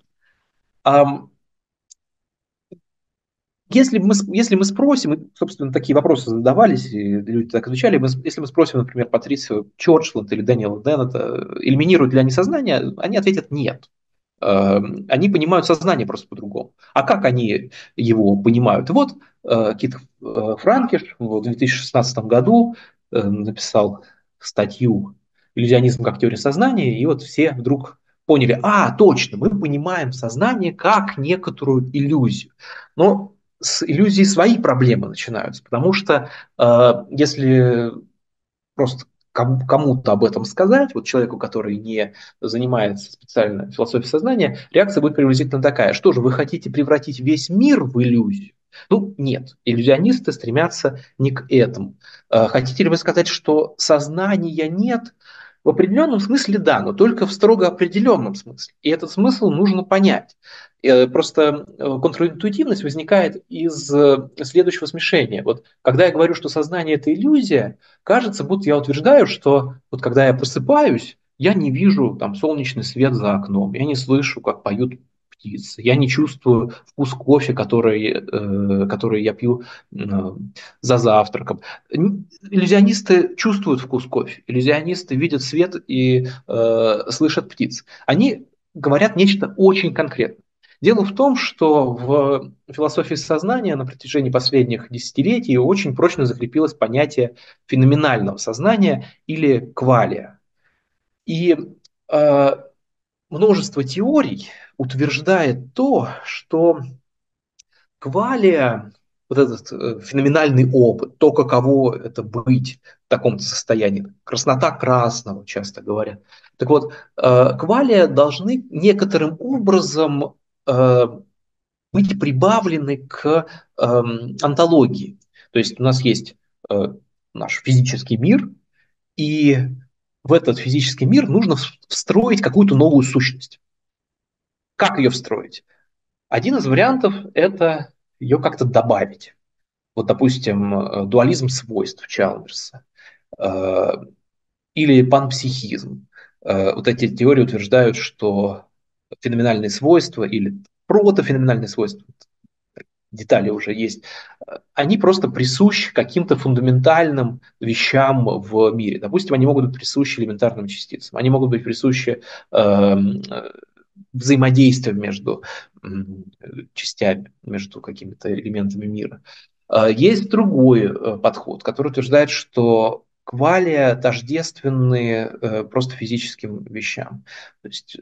Если мы спросим, и, собственно, такие вопросы задавались, и люди так отвечали, если мы спросим, например, Патрисию Чорчланд или Дэниела Деннета, элиминируют ли они сознание, они ответят нет. Они понимают сознание просто по-другому. А как они его понимают? Вот Кит Франкиш в 2016 году написал статью «Иллюзионизм как теория сознания», и вот все вдруг поняли, точно, мы понимаем сознание как некоторую иллюзию. Но с иллюзией свои проблемы начинаются, потому что если просто кому-то об этом сказать, вот человеку, который не занимается специально философией сознания, реакция будет приблизительно такая: что же, вы хотите превратить весь мир в иллюзию? Ну, нет, иллюзионисты стремятся не к этому. Хотите ли вы сказать, что сознания нет? В определенном смысле да, но только в строго определенном смысле. И этот смысл нужно понять. Просто контринтуитивность возникает из следующего смешения. Вот когда я говорю, что сознание – это иллюзия, кажется, будто я утверждаю, что вот когда я просыпаюсь, я не вижу там солнечный свет за окном, я не слышу, как поют птицы, я не чувствую вкус кофе, который я пью за завтраком. Иллюзионисты чувствуют вкус кофе, иллюзионисты видят свет и слышат птиц. Они говорят нечто очень конкретное. Дело в том, что в философии сознания на протяжении последних десятилетий очень прочно закрепилось понятие феноменального сознания или квалия. И множество теорий утверждает то, что квалия, вот этот феноменальный опыт, то, каково это быть в таком состоянии, краснота красного, часто говорят. Так вот, квалия должны некоторым образом э, быть прибавлены к онтологии. То есть у нас есть э, наш физический мир, и в этот физический мир нужно встроить какую-то новую сущность. Как ее встроить? Один из вариантов – это ее как-то добавить. Вот, допустим, дуализм свойств Чалмерса э, или панпсихизм. Вот эти теории утверждают, что феноменальные свойства или протофеноменальные свойства, детали уже есть, они просто присущи каким-то фундаментальным вещам в мире. Допустим, они могут быть присущи элементарным частицам, они могут быть присущи взаимодействием между частями, между какими-то элементами мира. Есть другой подход, который утверждает, что квалия тождественны просто физическим вещам. То есть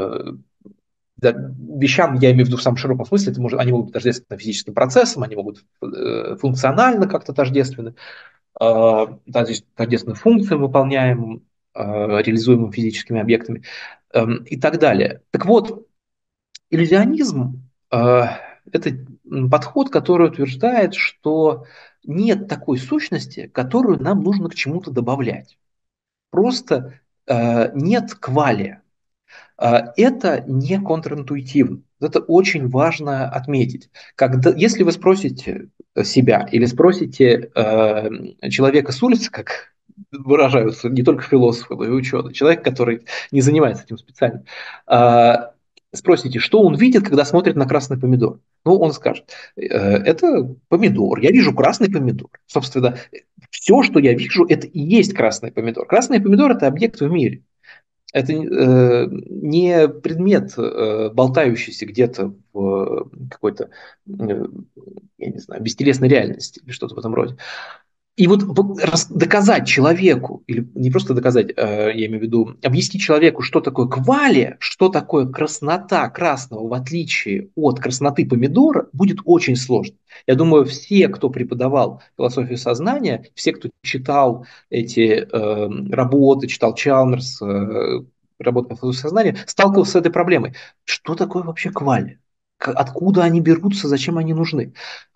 да, вещам, я имею в виду в самом широком смысле, они могут быть тождественны физическим процессам, они могут функционально как-то тождественны, тождественны функциям, выполняемым, реализуемым физическими объектами и так далее. Так вот, иллюзионизм это подход, который утверждает, что нет такой сущности, которую нам нужно к чему-то добавлять. Просто нет квалия. Это не контринтуитивно. Это очень важно отметить. Если вы спросите себя или спросите человека с улицы, как выражаются не только философы, но и ученые, человек, который не занимается этим специально, э, спросите, что он видит, когда смотрит на красный помидор. Ну, он скажет, это помидор, я вижу красный помидор. Собственно, все, что я вижу, это и есть красный помидор. Красный помидор – это объект в мире. Это не предмет, болтающийся где-то в какой-то, я не знаю, бестелесной реальности или что-то в этом роде. И вот доказать человеку, или не просто доказать, я имею в виду, объяснить человеку, что такое квалия, что такое краснота красного, в отличие от красноты помидора, будет очень сложно. Я думаю, все, кто преподавал философию сознания, все, кто читал эти работы, читал Чалмерс, работу по философии сознания, сталкивался с этой проблемой. Что такое вообще квалия? Откуда они берутся, зачем они нужны?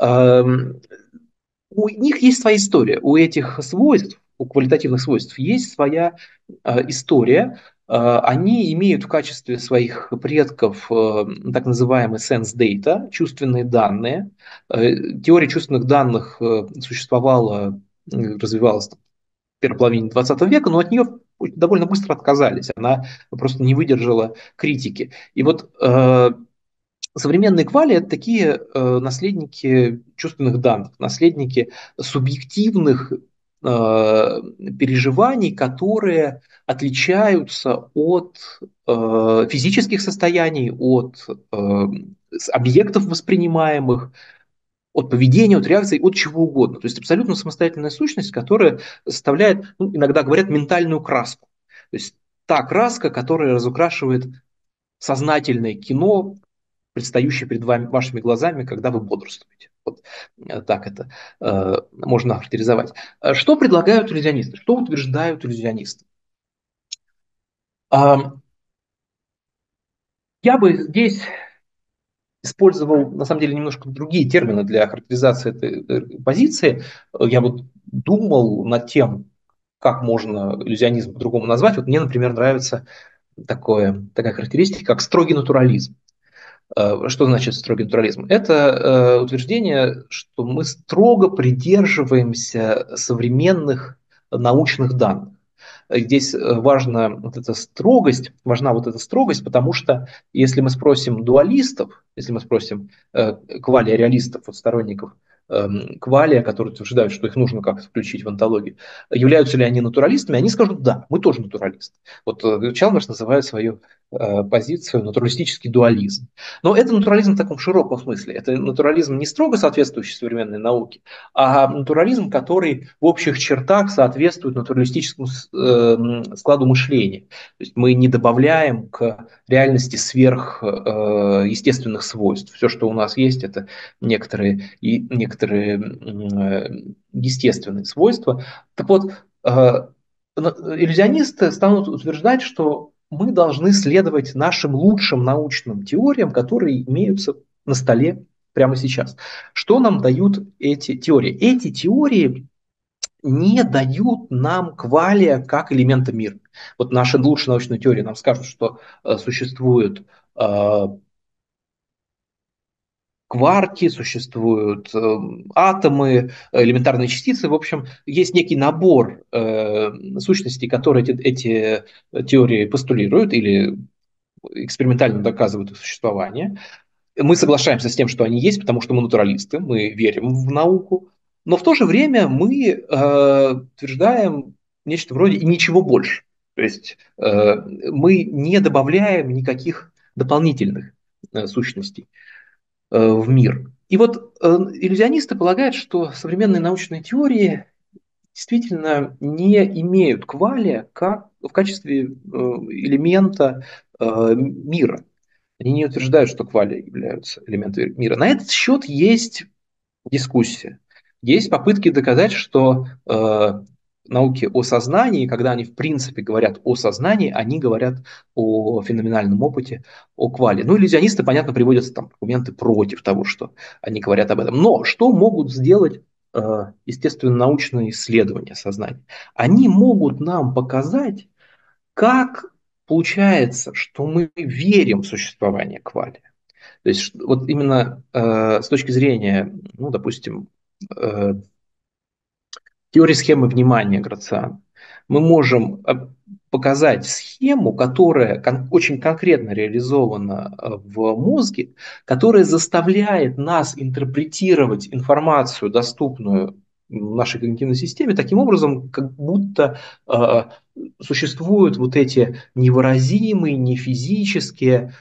У них есть своя история, у этих свойств, у квалитативных свойств есть своя история. Они имеют в качестве своих предков так называемый sense data, чувственные данные. Теория чувственных данных существовала, развивалась в первой половине 20 века, но от нее довольно быстро отказались. Она просто не выдержала критики. И вот современные квали – это такие наследники чувственных данных, наследники субъективных переживаний, которые отличаются от физических состояний, от объектов воспринимаемых, от поведения, от реакций, от чего угодно. То есть абсолютно самостоятельная сущность, которая составляет, ну, иногда говорят, ментальную краску. То есть та краска, которая разукрашивает сознательное кино, предстающее перед вашими глазами, когда вы бодрствуете. Вот так это можно охарактеризовать. Что предлагают иллюзионисты? Что утверждают иллюзионисты? Я бы здесь использовал, на самом деле, немножко другие термины для характеризации этой позиции. Я вот думал над тем, как можно иллюзионизм по-другому назвать. Вот мне, например, нравится такая характеристика, как строгий натурализм. Что значит строгий натурализм? Это утверждение, что мы строго придерживаемся современных научных данных. Здесь важна вот эта строгость, потому что если мы спросим дуалистов, если мы спросим квалия-реалистов, вот сторонников квалия, которые утверждают, что их нужно как-то включить в онтологию, являются ли они натуралистами, они скажут, да, мы тоже натуралисты. Вот Чалмерс называет свою позицию натуралистический дуализм. Но это натурализм в таком широком смысле. Это натурализм не строго соответствующий современной науке, а натурализм, который в общих чертах соответствует натуралистическому складу мышления. То есть мы не добавляем к реальности сверхъестественных свойств. Все, что у нас есть, это некоторые естественные свойства. Так вот, иллюзионисты станут утверждать, что мы должны следовать нашим лучшим научным теориям, которые имеются на столе прямо сейчас. Что нам дают эти теории? Эти теории не дают нам квалия как элемента мира. Вот наши лучшие научные теории нам скажут, что существуют кварки, существуют атомы, элементарные частицы. В общем, есть некий набор сущностей, которые эти теории постулируют или экспериментально доказывают их существование. Мы соглашаемся с тем, что они есть, потому что мы натуралисты, мы верим в науку, но в то же время мы утверждаем нечто вроде и ничего больше. То есть мы не добавляем никаких дополнительных сущностей в мир. И вот иллюзионисты полагают, что современные научные теории действительно не имеют квалия как в качестве элемента мира. Они не утверждают, что квали являются элементами мира. На этот счет есть дискуссия. Есть попытки доказать, что науки о сознании, когда они в принципе говорят о сознании, они говорят о феноменальном опыте, о квали. Ну, иллюзионисты, понятно, приводят там аргументы против того, что они говорят об этом. Но что могут сделать естественно, научные исследования сознания? Они могут нам показать, как получается, что мы верим в существование квали. То есть вот именно с точки зрения, ну, допустим, э, теории схемы внимания Грациана, мы можем показать схему, которая очень конкретно реализована в мозге, которая заставляет нас интерпретировать информацию, доступную нашей когнитивной системе, таким образом, как будто существуют вот эти невыразимые, нефизические,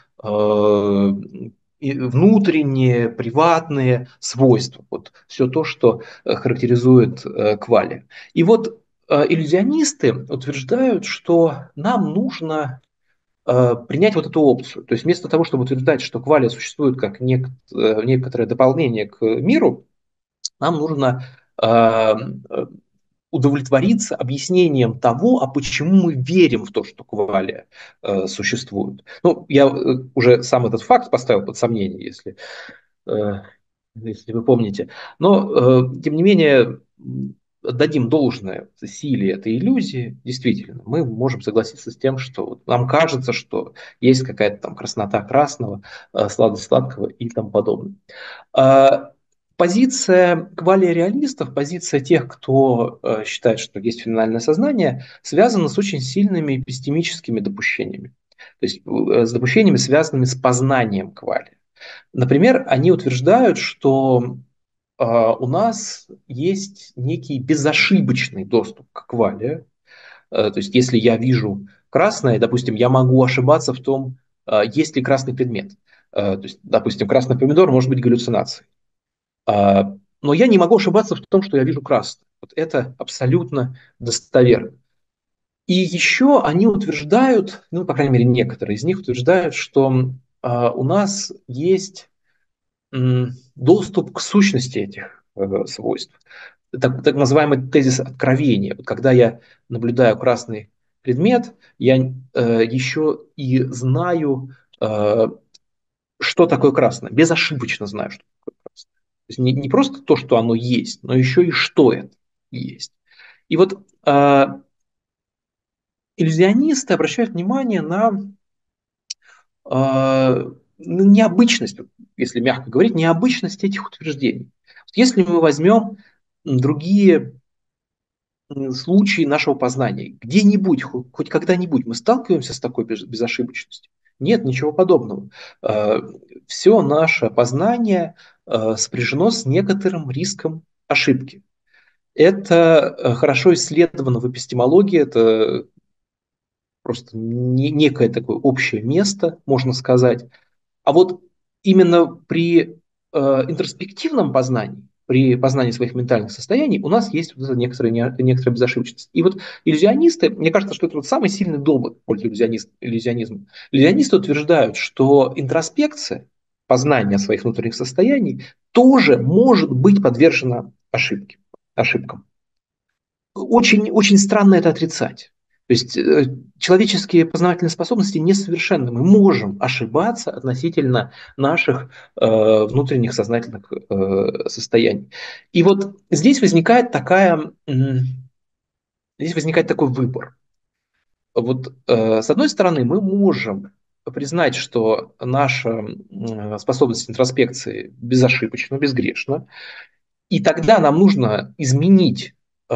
внутренние, приватные свойства. Вот все то, что характеризует квали. И вот иллюзионисты утверждают, что нам нужно принять вот эту опцию. То есть вместо того, чтобы утверждать, что квали существует как некоторое дополнение к миру, нам нужно удовлетвориться объяснением того, а почему мы верим в то, что квали существует. Ну, я уже сам этот факт поставил под сомнение, э, если вы помните. Но, тем не менее, отдадим должное силе этой иллюзии. Действительно, мы можем согласиться с тем, что вот нам кажется, что есть какая-то там краснота красного, сладость сладкого и тому подобное. А позиция квалиреалистов, позиция тех, кто считает, что есть феноменальное сознание, связана с очень сильными эпистемическими допущениями. То есть с допущениями, связанными с познанием квали. Например, они утверждают, что у нас есть некий безошибочный доступ к квали. То есть если я вижу красное, допустим, я могу ошибаться в том, есть ли красный предмет. То есть, допустим, красный помидор может быть галлюцинацией. Но я не могу ошибаться в том, что я вижу красный. Вот это абсолютно достоверно. И еще они утверждают, ну, по крайней мере, некоторые из них утверждают, что у нас есть доступ к сущности этих свойств. Так называемый тезис откровения. Вот когда я наблюдаю красный предмет, я еще и знаю, что такое красное. Безошибочно знаю, что такое красное. То есть не просто то, что оно есть, но еще и что это есть. И вот иллюзионисты обращают внимание на необычность, если мягко говорить, необычность этих утверждений. Если мы возьмем другие случаи нашего познания, где-нибудь, хоть когда-нибудь мы сталкиваемся с такой безошибочностью? Нет, ничего подобного. Все наше познание сопряжено с некоторым риском ошибки. Это хорошо исследовано в эпистемологии, это просто некое такое общее место, можно сказать. А вот именно при интроспективном познании, при познании своих ментальных состояний, у нас есть вот эта некоторая безошибочность. И вот иллюзионисты, мне кажется, что это вот самый сильный довод в пользу иллюзионизма. Иллюзионисты утверждают, что интроспекция, познание своих внутренних состояний, тоже может быть подвержена ошибкам. Очень, очень странно это отрицать. То есть человеческие познавательные способности несовершенны. Мы можем ошибаться относительно наших внутренних сознательных состояний. И вот здесь возникает такой выбор. Вот с одной стороны, мы можем признать, что наша способность интроспекции безошибочна, безгрешна, и тогда нам нужно изменить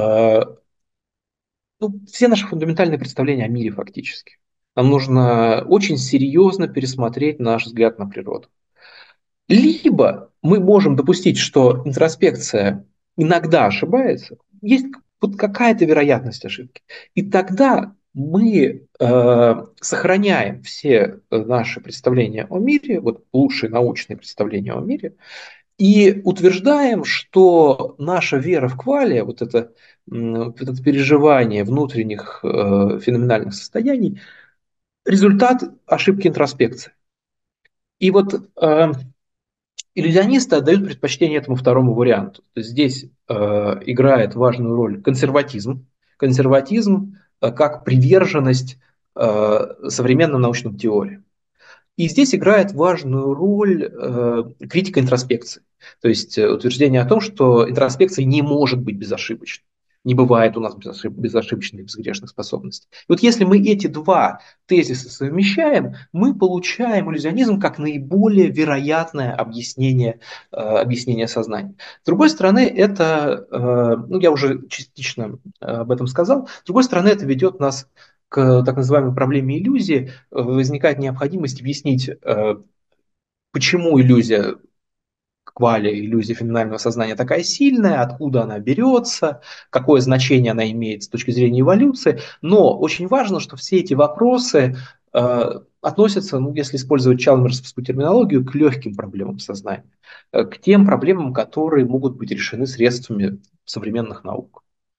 все наши фундаментальные представления о мире фактически. Нам нужно очень серьезно пересмотреть наш взгляд на природу. Либо мы можем допустить, что интроспекция иногда ошибается, есть вот какая-то вероятность ошибки. И тогда мы сохраняем все наши представления о мире, вот лучшие научные представления о мире, и утверждаем, что наша вера в квалия, вот это переживание внутренних феноменальных состояний, результат ошибки интроспекции. И вот иллюзионисты отдают предпочтение этому второму варианту. То есть здесь играет важную роль консерватизм. Консерватизм как приверженность современным научным теориям. И здесь играет важную роль критика интроспекции. То есть утверждение о том, что интроспекция не может быть безошибочной. Не бывает у нас безошибочных и безгрешных способностей. И вот если мы эти два тезиса совмещаем, мы получаем иллюзионизм как наиболее вероятное объяснение сознания. С другой стороны, я уже частично об этом сказал, с другой стороны, это ведет нас к так называемой проблеме иллюзии, возникает необходимость объяснить, почему иллюзия кваля, иллюзия феноменального сознания такая сильная, откуда она берется, какое значение она имеет с точки зрения эволюции. Но очень важно, что все эти вопросы относятся, если использовать чалмерсовскую терминологию, к легким проблемам сознания, к тем проблемам, которые могут быть решены средствами современных наук.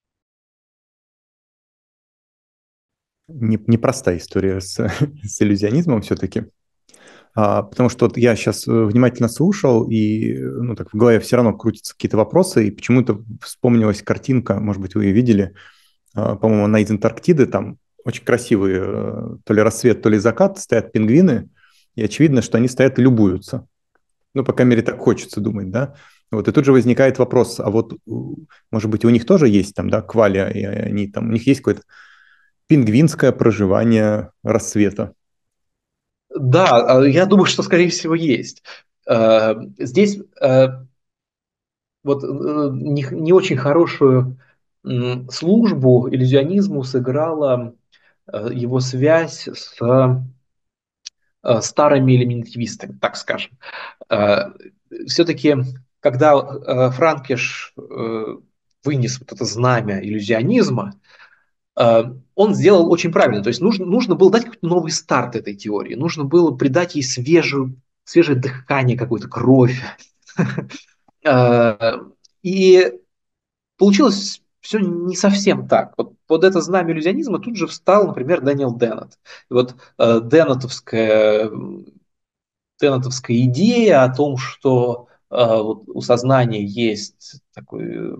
Непростая история с иллюзионизмом все-таки. Потому что вот я сейчас внимательно слушал, и так в голове все равно крутятся какие-то вопросы, и почему-то вспомнилась картинка, может быть, вы ее видели, по-моему, она из Антарктиды, там очень красивый то ли рассвет, то ли закат, стоят пингвины, и очевидно, что они стоят и любуются. Ну, по крайней мере, так хочется думать, да. Вот, и тут же возникает вопрос, а вот, может быть, у них тоже есть там, да, кваля, и они там, у них есть какое-то пингвинское проживание рассвета. Да, я думаю, что, скорее всего, есть. Здесь не очень хорошую службу иллюзионизму сыграла его связь с старыми элементивистами, так скажем. Все-таки, когда Франкеш вынес вот это знамя иллюзионизма, он сделал очень правильно. То есть нужно было дать какой-то новый старт этой теории, нужно было придать ей свежее дыхание, какую-то кровь. И получилось все не совсем так. Вот под это знамя иллюзионизма тут же встал, например, Дэниел Деннет. И вот деннетовская идея о том, что вот у сознания есть такой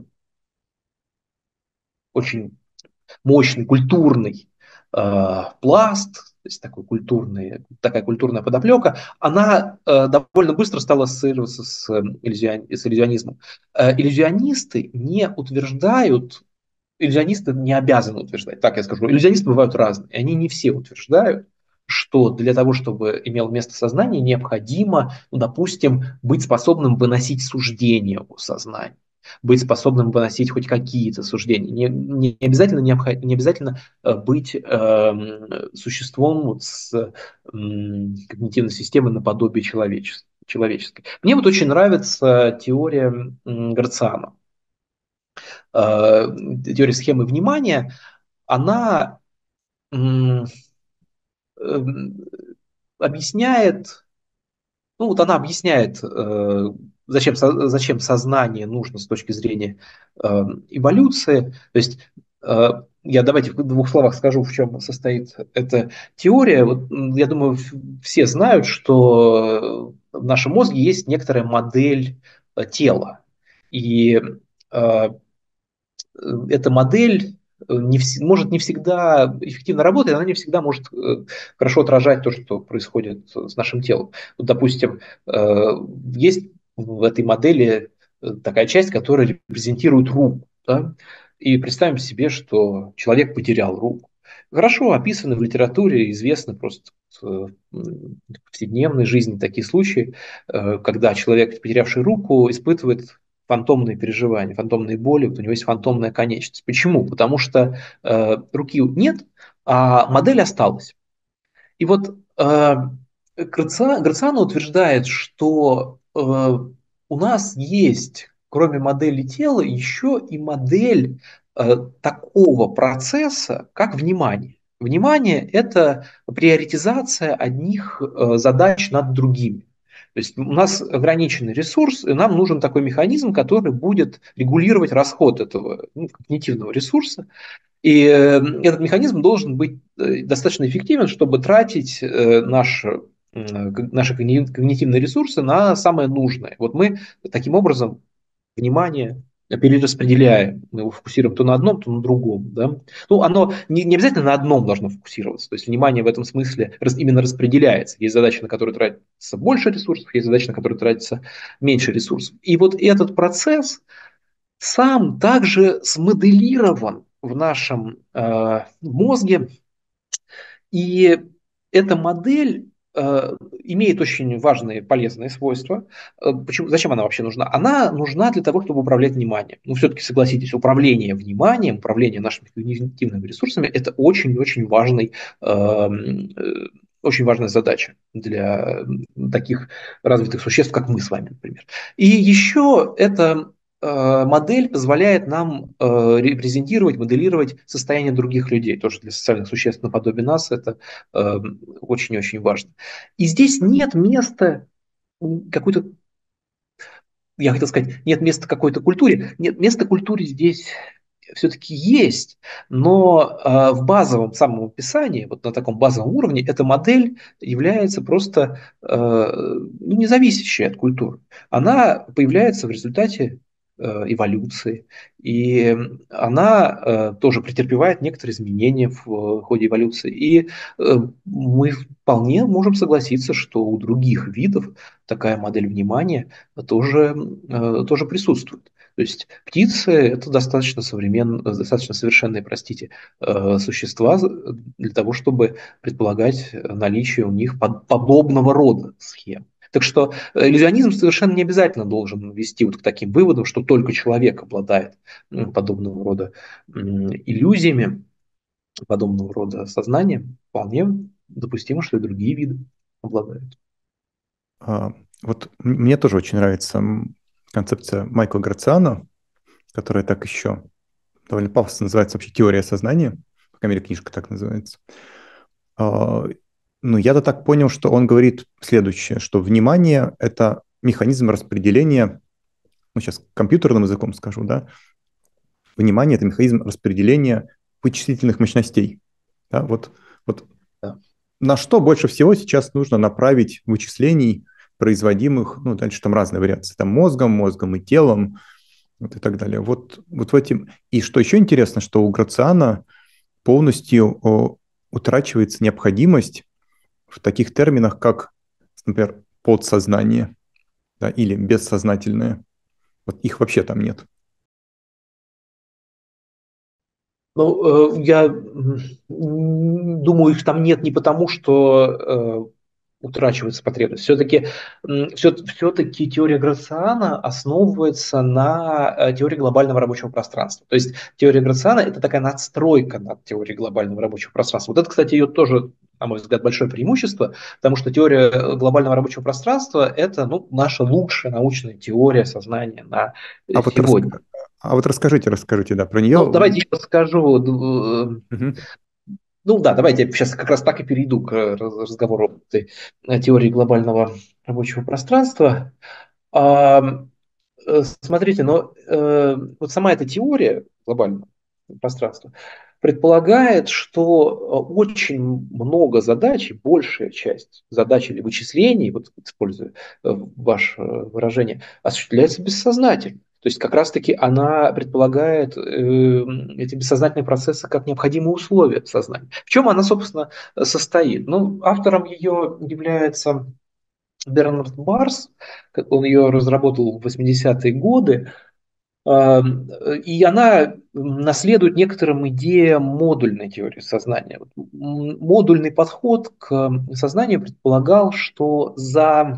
очень мощный культурный пласт, то есть такая культурная подоплека, она довольно быстро стала ассоциироваться с иллюзионизмом. Иллюзионисты не утверждают, иллюзионисты не обязаны утверждать, так я скажу, иллюзионисты бывают разные, и они не все утверждают, что для того, чтобы имел место сознание, необходимо, допустим, быть способным выносить суждения о сознании, быть способным выносить хоть какие-то суждения. Не обязательно, не обязательно быть существом вот с когнитивной системой наподобие человеческой. Мне вот очень нравится теория Грациана. Теория схемы внимания, она объясняет, ну вот она объясняет, зачем сознание нужно с точки зрения эволюции. То есть я давайте в двух словах скажу, в чем состоит эта теория. Вот, я думаю, все знают, что в нашем мозге есть некоторая модель тела. И э, эта модель может не всегда эффективно работать, она не всегда может хорошо отражать то, что происходит с нашим телом. Вот, допустим, есть в этой модели такая часть, которая репрезентирует руку. Да? И представим себе, что человек потерял руку. Хорошо описаны в литературе, известны просто в повседневной жизни такие случаи, когда человек, потерявший руку, испытывает фантомные переживания, фантомные боли, вот у него есть фантомная конечность. Почему? Потому что руки нет, а модель осталась. И вот Грациано утверждает, что у нас есть, кроме модели тела, еще и модель такого процесса, как внимание. Внимание – это приоритизация одних задач над другими. То есть у нас ограниченный ресурс, и нам нужен такой механизм, который будет регулировать расход этого когнитивного ресурса. И этот механизм должен быть достаточно эффективен, чтобы тратить наши когнитивные ресурсы на самое нужное. Вот мы таким образом внимание перераспределяем. Мы его фокусируем то на одном, то на другом. Да? Ну, оно не обязательно на одном должно фокусироваться. То есть внимание в этом смысле именно распределяется. Есть задачи, на которые тратится больше ресурсов, есть задачи, на которые тратится меньше ресурсов. И вот этот процесс сам также смоделирован в нашем мозге, и эта модель имеет очень важные полезные свойства. Зачем она вообще нужна? Она нужна для того, чтобы управлять вниманием. Ну, все-таки согласитесь, управление вниманием, управление нашими когнитивными ресурсами – это очень-очень очень важная задача для таких развитых существ, как мы с вами, например. И еще это модель позволяет нам репрезентировать, моделировать состояние других людей. Тоже для социальных существ наподобие нас это очень-очень важно. И здесь нет места какой-то, я хотел сказать, нет места какой-то культуре. Нет, место культуре здесь все-таки есть, но в базовом самом описании, вот на таком базовом уровне, эта модель является просто независящей от культуры. Она появляется в результате эволюции, и она тоже претерпевает некоторые изменения в ходе эволюции. И мы вполне можем согласиться, что у других видов такая модель внимания тоже присутствует. То есть птицы – это достаточно совершенные, простите, существа для того, чтобы предполагать наличие у них подобного рода схем. Так что иллюзионизм совершенно не обязательно должен вести вот к таким выводам, что только человек обладает подобного рода иллюзиями, подобного рода сознанием. Вполне допустимо, что и другие виды обладают. Вот мне тоже очень нравится концепция Майкла Грациано, которая так еще довольно пафосно называется вообще «Теория сознания», по крайней мере, книжка так называется. Ну, я-то так понял, что он говорит следующее, что внимание – это механизм распределения, ну, сейчас компьютерным языком скажу, да, внимание – это механизм распределения вычислительных мощностей. Да, вот Да. на что больше всего сейчас нужно направить вычислений, производимых, ну, дальше там разные вариации, там мозгом и телом, вот и так далее. Вот в этим. И что еще интересно, что у Грациано полностью утрачивается необходимость в таких терминах, как, например, подсознание, да, или бессознательное. Вот их вообще там нет. Ну, я думаю, их там нет не потому, что утрачивается потребность. Все-таки теория Грациана основывается на теории глобального рабочего пространства. То есть теория Грациана – это такая надстройка над теорией глобального рабочего пространства. Вот это, кстати, ее тоже, на мой взгляд, большое преимущество, потому что теория глобального рабочего пространства – это наша лучшая научная теория сознания на А вот, сегодня. расскажите, да, про нее. Ну, давайте я расскажу. Мгм. Ну да, давайте я сейчас как раз так и перейду к разговору об этой теории глобального рабочего пространства. А, Смотрите, но вот сама эта теория глобального пространства предполагает, что очень много задач, и большая часть задач или вычислений, вот используя ваше выражение, осуществляется бессознательно. То есть как раз-таки она предполагает эти бессознательные процессы как необходимые условия сознания. В чем она, собственно, состоит? Ну, автором ее является Бернард Барс, он ее разработал в 80-е годы, и она наследует некоторым идеям модульной теории сознания. Вот, модульный подход к сознанию предполагал, что за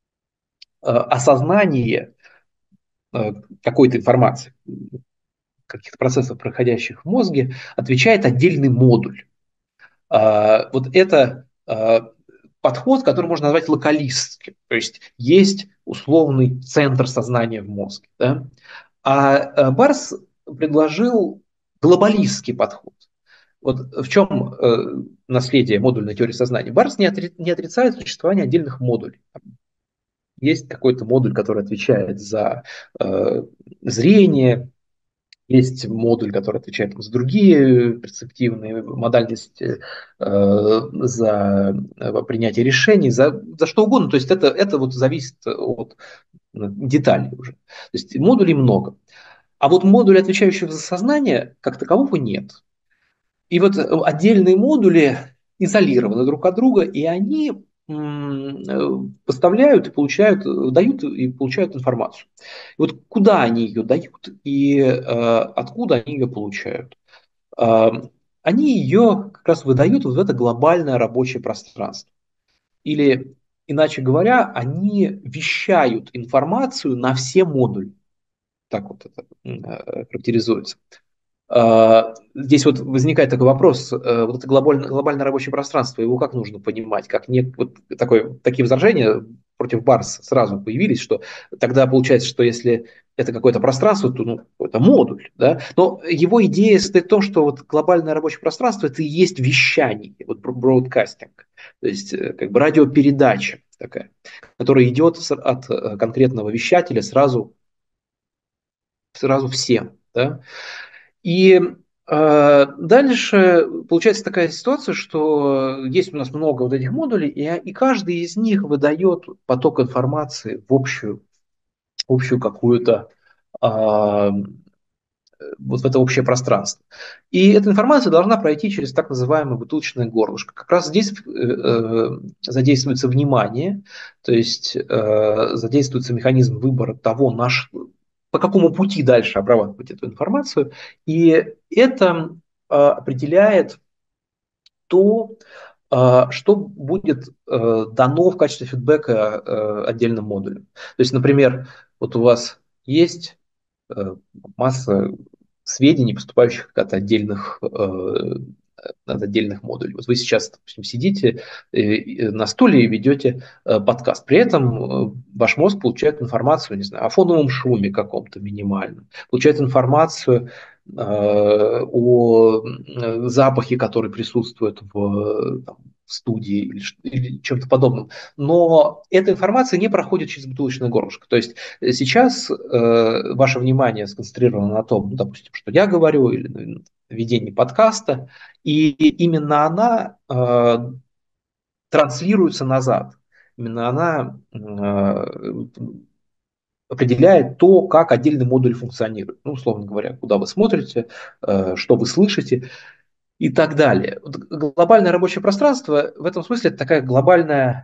осознание какой-то информации, каких-то процессов, происходящих в мозге, отвечает отдельный модуль. Вот это подход, который можно назвать локалистским. То есть есть условный центр сознания в мозге. Да? Барс предложил глобалистский подход. Вот в чем наследие модульной теории сознания? Барс не отрицает существование отдельных модулей. Есть какой-то модуль, который отвечает за зрение, есть модуль, который отвечает за другие перцептивные модальности, за принятие решений, за что угодно. То есть это вот зависит от деталей уже. То есть модулей много. А вот модуля, отвечающего за сознание, как такового нет. И вот отдельные модули изолированы друг от друга, и они поставляют и получают, дают и получают информацию. И вот куда они ее дают и откуда они ее получают? Э, Они ее как раз выдают вот в это глобальное рабочее пространство. Или, иначе говоря, они вещают информацию на все модули. Так вот это характеризуется. Здесь вот возникает такой вопрос, вот это глобальное рабочее пространство, его как нужно понимать? Как вот такие возражения против Барса сразу появились, что тогда получается, что если это какое-то пространство, то это модуль. Да? Но его идея состоит в том, что вот глобальное рабочее пространство это и есть вещание, вот бродкастинг, то есть как бы радиопередача такая, которая идет от конкретного вещателя сразу всем. Да? И дальше получается такая ситуация, что есть у нас много вот этих модулей, и каждый из них выдает поток информации в общую какую-то вот в это общее пространство. И эта информация должна пройти через так называемое бутылочное горлышко. Как раз здесь задействуется внимание, то есть задействуется механизм выбора того, по какому пути дальше обрабатывать эту информацию. И это определяет то, что будет дано в качестве фидбэка отдельным модулям. То есть, например, вот у вас есть масса сведений, поступающих от отдельных модулей. Вот вы сейчас, допустим, сидите на стуле и ведете подкаст. При этом ваш мозг получает информацию, не знаю, о фоновом шуме каком-то минимальном, получает информацию о запахе, который присутствует в студии или чем-то подобном. Но эта информация не проходит через бутылочное горлышко. То есть сейчас ваше внимание сконцентрировано на том, ну, допустим, что я говорю, или на ведении подкаста, и именно она транслируется назад. Именно она определяет то, как отдельный модуль функционирует. Ну, условно говоря, куда вы смотрите, что вы слышите и так далее. Вот глобальное рабочее пространство в этом смысле это такая глобальная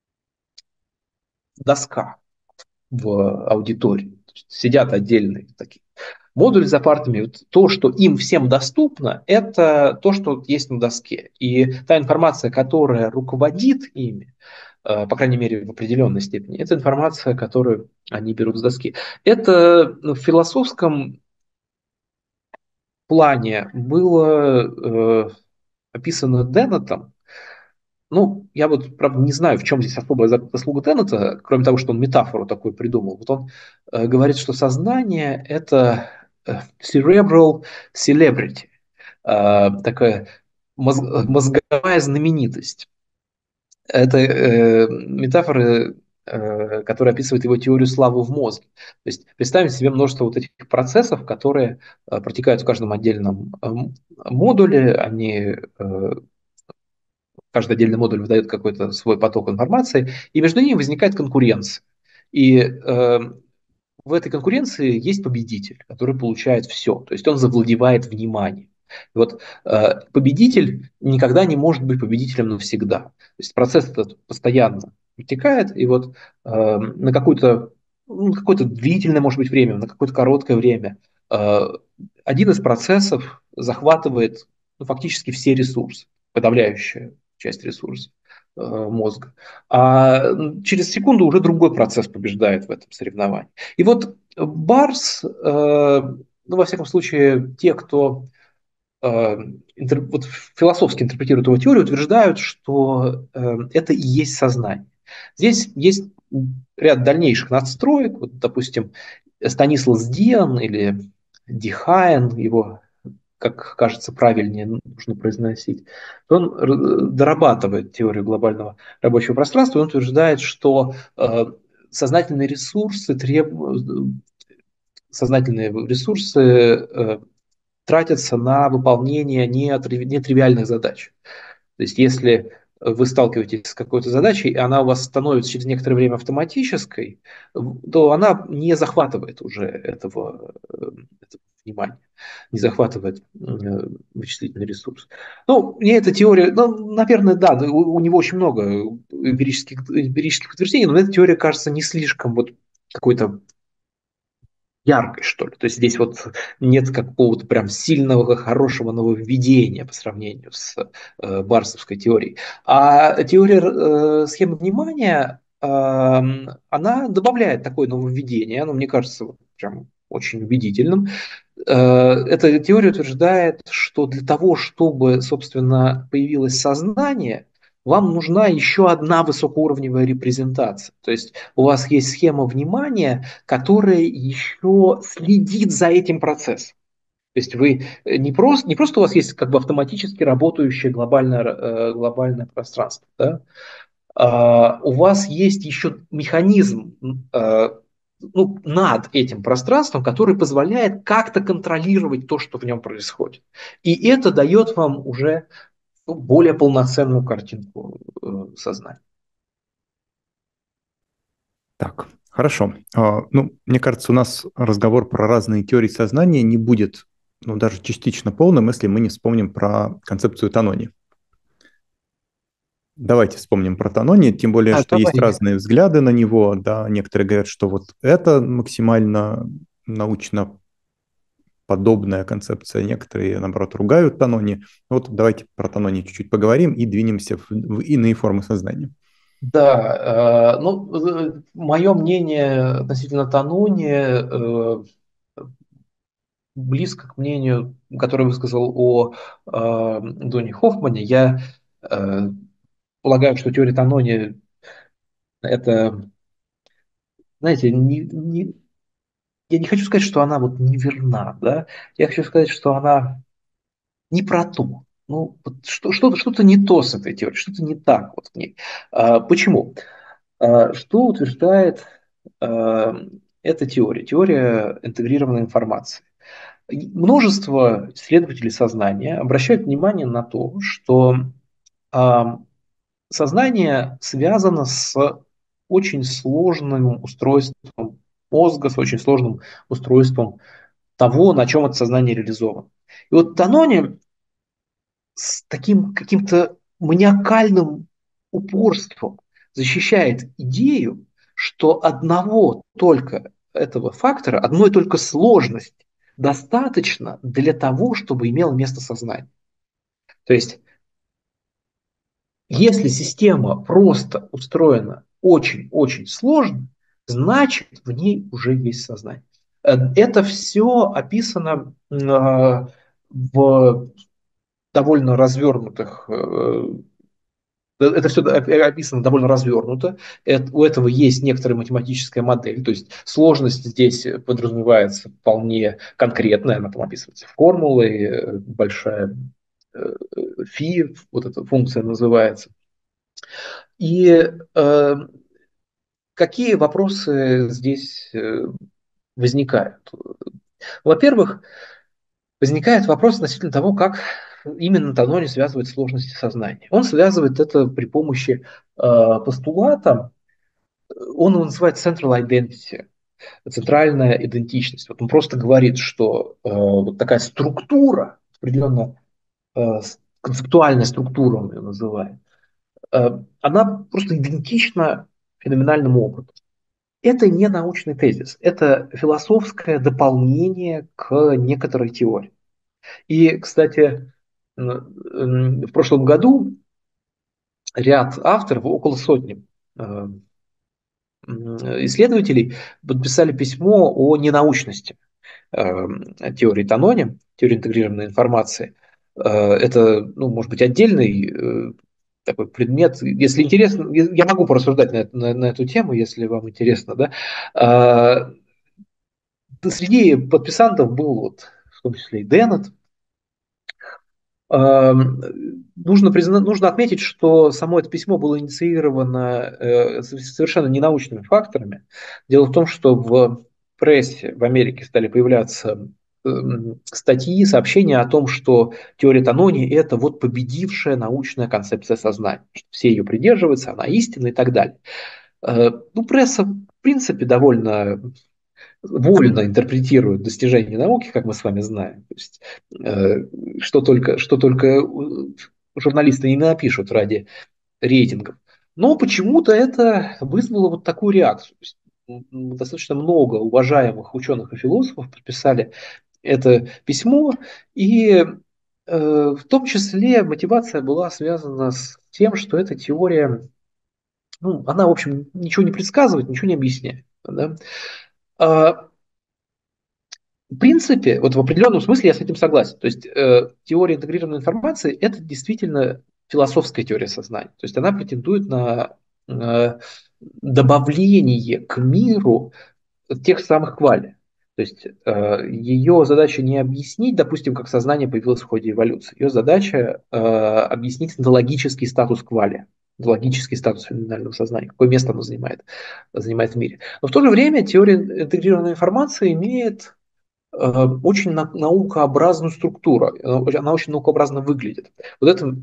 доска в аудитории. То есть сидят отдельные такие модули за партами. Вот то, что им всем доступно, это то, что есть на доске. И та информация, которая руководит ими, по крайней мере, в определенной степени, это информация, которую они берут с доски. Это в философском плане было описано Деннетом. Ну, я вот, правда, не знаю, в чем здесь особая заслуга Теннета, кроме того, что он метафору такую придумал. Вот он говорит, что сознание – это cerebral celebrity, такая мозговая знаменитость. Это метафоры, которые описывают его теорию славы в мозге. То есть представим себе множество вот этих процессов, которые протекают в каждом отдельном модуле, каждый отдельный модуль выдает какой-то свой поток информации, и между ними возникает конкуренция. И в этой конкуренции есть победитель, который получает все, то есть он завладевает вниманием. И вот победитель никогда не может быть победителем навсегда. То есть процесс этот постоянно протекает, и вот на какое-то длительное, может быть, время, на какое-то короткое время э, один из процессов захватывает фактически все ресурсы, подавляющая часть ресурсов мозга. А через секунду уже другой процесс побеждает в этом соревновании. И вот Барс, ну, во всяком случае, те, кто вот философски интерпретируют его теорию, утверждают, что это и есть сознание. Здесь есть ряд дальнейших надстроек. Вот, допустим, Станислас Диан или Дихаен, его, как кажется, правильнее нужно произносить, он дорабатывает теорию глобального рабочего пространства, и он утверждает, что сознательные ресурсы сознательные ресурсы тратятся на выполнение нетривиальных задач. То есть если вы сталкиваетесь с какой-то задачей, и она у вас становится через некоторое время автоматической, то она не захватывает уже этого внимания, не захватывает вычислительный ресурс. Ну, мне эта теория, ну, наверное, да, у него очень много эмпирических утверждений, но эта теория кажется не слишком вот какой-то яркой, что ли. То есть здесь вот нет какого-то прям сильного, хорошего нововведения по сравнению с барсовской теорией. А теория схемы внимания, она добавляет такое нововведение, оно, мне кажется, вот прям очень убедительным. Эта теория утверждает, что для того, чтобы, собственно, появилось сознание, вам нужна еще одна высокоуровневая репрезентация. То есть у вас есть схема внимания, которая еще следит за этим процессом. То есть вы не просто у вас есть как бы автоматически работающее глобальное пространство, да? У вас есть еще механизм ну, над этим пространством, который позволяет как-то контролировать то, что в нем происходит. И это дает вам уже более полноценную картинку сознания. Так, хорошо. Ну, мне кажется, у нас разговор про разные теории сознания не будет, ну, даже частично полным, если мы не вспомним про концепцию Танони. Давайте вспомним про Танони, тем более, что есть Давай. разные взгляды на него, да, некоторые говорят, что вот это максимально научно подобная концепция, некоторые, наоборот, ругают Танони. Вот давайте про Танони чуть-чуть поговорим и двинемся в иные формы сознания. Да, ну, мое мнение относительно Танони близко к мнению, которое высказал о Доне Хоффмане. Я э, полагаю, что теория Танони это, знаете, я не хочу сказать, что она вот неверна, да, я хочу сказать, что она не про то. Ну, вот что-то не то с этой теорией, что-то не так вот в ней. Почему? Что утверждает а, эта теория? Теория интегрированной информации. Множество исследователей сознания обращают внимание на то, что а, сознание связано с очень сложным устройством мозга, с очень сложным устройством того, на чем это сознание реализовано. И вот Танони с таким каким-то маниакальным упорством защищает идею, что одного только этого фактора, одной только сложности достаточно для того, чтобы имело место сознание. То есть, если система просто устроена очень-очень сложно, значит, в ней уже есть сознание. Это все описано в довольно развернутых это все описано довольно развернуто. У этого есть некоторая математическая модель, то есть сложность здесь подразумевается вполне конкретная, она там описывается формулой, большая фи, вот эта функция называется. И какие вопросы здесь возникают? Во-первых, возникает вопрос относительно того, как именно Таннони связывает сложности сознания. Он связывает это при помощи постулата, он его называет central identity, центральная идентичность. Вот он просто говорит, что вот такая структура, определенная концептуальная структура, он ее называет, она просто идентична феноменальному опыту. Это не научный тезис, это философское дополнение к некоторой теории. И, кстати, в прошлом году ряд авторов, около сотни исследователей, подписали письмо о ненаучности теории Танони, теории интегрированной информации. Это, ну, может быть, отдельный такой предмет. Если интересно, я могу порассуждать на эту тему, если вам интересно, да. Среди подписантов был вот, в том числе и Деннет. Нужно отметить, что само это письмо было инициировано совершенно ненаучными факторами. Дело в том, что в прессе в Америке стали появляться статьи, сообщения о том, что теория Танони – это вот победившая научная концепция сознания, что все ее придерживаются, она истинна и так далее. Ну, пресса, в принципе, довольно вольно интерпретируют достижения науки, как мы с вами знаем. То есть, что только журналисты не напишут ради рейтингов. Но почему-то это вызвало вот такую реакцию. То есть, достаточно много уважаемых ученых и философов подписали это письмо, и в том числе мотивация была связана с тем, что эта теория, ну, она, в общем, ничего не предсказывает, ничего не объясняет. Да? А В принципе, вот в определенном смысле я с этим согласен. То есть теория интегрированной информации – это действительно философская теория сознания. То есть она претендует на э, добавление к миру тех самых квалий. То есть ее задача не объяснить, допустим, как сознание появилось в ходе эволюции. Ее задача объяснить онтологический статус квали, онтологический статус феноменального сознания, какое место оно занимает в мире. Но в то же время теория интегрированной информации имеет очень наукообразную структуру, она очень наукообразно выглядит. Вот это,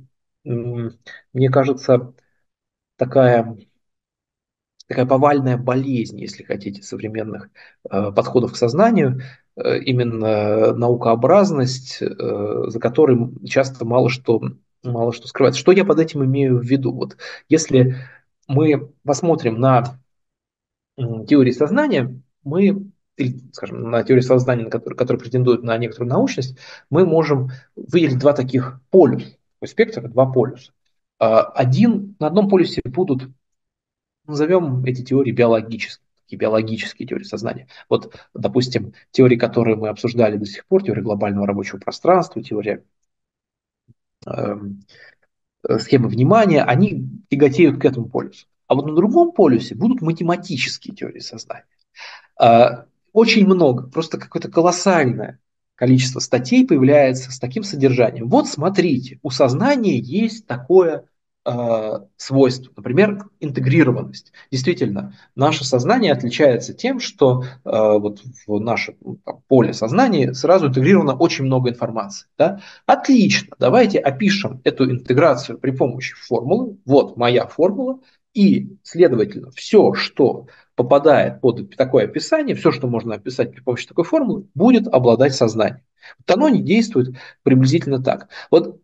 мне кажется, такая, такая повальная болезнь, если хотите, современных подходов к сознанию, именно наукообразность, за которой часто мало что скрывается. Что я под этим имею в виду? Вот если мы посмотрим на теории сознания, или, скажем, на теории сознания, которая претендует на некоторую научность, мы можем выделить два таких полюса, такой спектр, два полюса. На одном полюсе будут, назовем эти теории биологические, такие биологические теории сознания. Вот, допустим, теории, которые мы обсуждали до сих пор, теория глобального рабочего пространства, теория схемы внимания, они тяготеют к этому полюсу. А вот на другом полюсе будут математические теории сознания. Очень много, просто какое-то колоссальное количество статей появляется с таким содержанием. Вот смотрите, у сознания есть такое свойство, например, интегрированность. Действительно, наше сознание отличается тем, что вот в наше поле сознания сразу интегрировано очень много информации. Да? Отлично, давайте опишем эту интеграцию при помощи формулы. Вот моя формула, и, следовательно, все, что попадает под такое описание, все, что можно описать при помощи такой формулы, будет обладать сознанием. Танони действует приблизительно так. Вот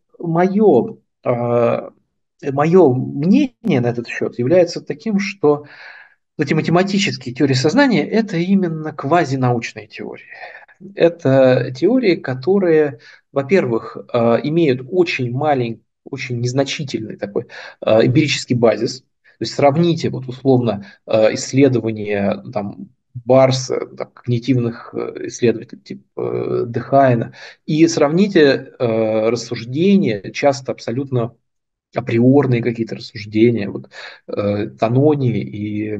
мое мнение на этот счет является таким, что эти математические теории сознания – это именно квазинаучные теории. Это теории, которые, во-первых, имеют очень маленький, очень незначительный такой эмпирический базис. То есть сравните вот условно исследования там, Барса, так, когнитивных исследователей типа Дехайна, и сравните рассуждения, часто абсолютно априорные какие-то рассуждения, вот, Танони и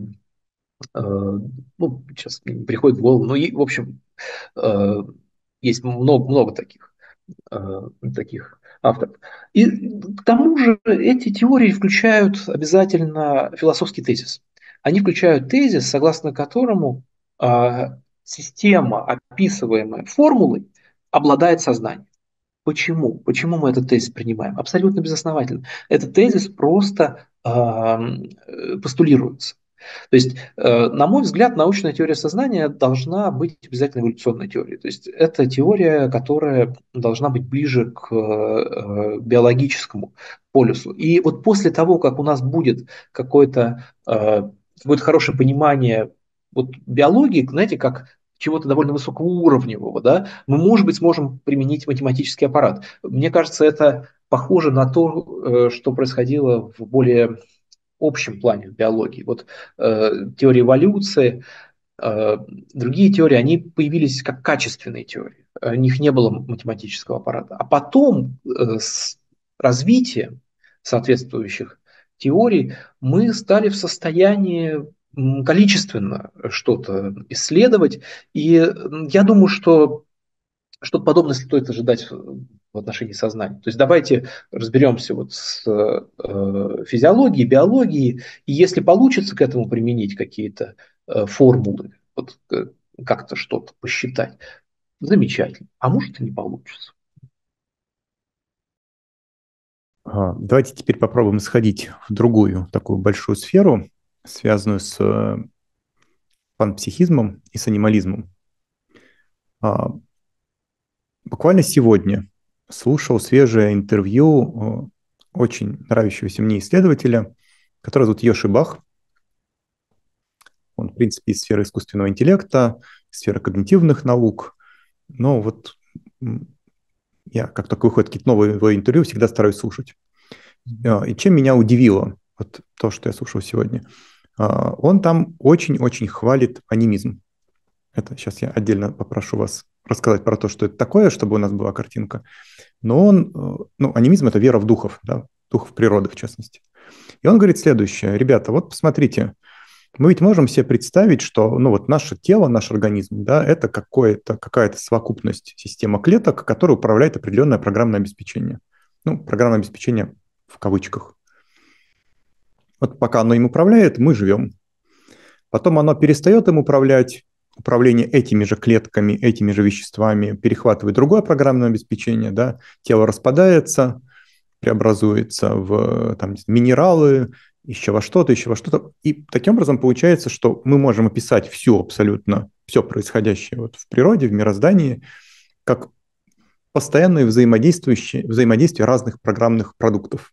ну, сейчас мне не приходит в голову, но, в общем, э, есть много таких авторов. И к тому же эти теории включают обязательно философский тезис. Они включают тезис, согласно которому система, описываемая формулой, обладает сознанием. Почему? Почему мы этот тезис принимаем? Абсолютно безосновательно. Этот тезис просто постулируется. То есть, на мой взгляд, научная теория сознания должна быть обязательно эволюционной теорией. То есть, это теория, которая должна быть ближе к биологическому полюсу. И вот после того, как у нас будет какое-то хорошее понимание вот биологии, знаете, как чего-то довольно высокоуровневого, да, мы, может быть, сможем применить математический аппарат. Мне кажется, это похоже на то, что происходило в более общем плане в биологии. Вот теория эволюции, э, другие теории, они появились как качественные теории. У них не было математического аппарата. А потом с развитием соответствующих теорий мы стали в состоянии количественно что-то исследовать. И я думаю, что что-то подобное стоит ожидать в отношении сознания. То есть давайте разберемся вот с физиологией, биологией, и если получится к этому применить какие-то формулы, вот, как-то что-то посчитать, замечательно. А может и не получится. Давайте теперь попробуем сходить в другую такую большую сферу, связанную с панпсихизмом и с анимализмом. А, Буквально сегодня слушал свежее интервью очень нравящегося мне исследователя, который зовут Йоши Бах. Он, в принципе, из сферы искусственного интеллекта, сферы когнитивных наук. Но вот я, как только выходят какие-то новые его интервью, всегда стараюсь слушать. И чем меня удивило, вот то, что я слушал сегодня, он там очень-очень хвалит анимизм. Это сейчас я отдельно попрошу вас рассказать про то, что это такое, чтобы у нас была картинка. Но анимизм – это вера в духов, да, духов природы в частности. И он говорит следующее: ребята, вот посмотрите, мы ведь можем себе представить, что вот наше тело, наш организм, да, это какая-то совокупность система клеток, которая управляет определенное программное обеспечение. Программное обеспечение в кавычках. Вот пока оно им управляет, мы живем. Потом оно перестает им управлять, управление этими же клетками, этими же веществами перехватывает другое программное обеспечение, да, тело распадается, преобразуется в минералы, еще во что-то, еще во что-то. И таким образом получается, что мы можем описать абсолютно все происходящее вот в природе, в мироздании, как постоянное взаимодействие разных программных продуктов.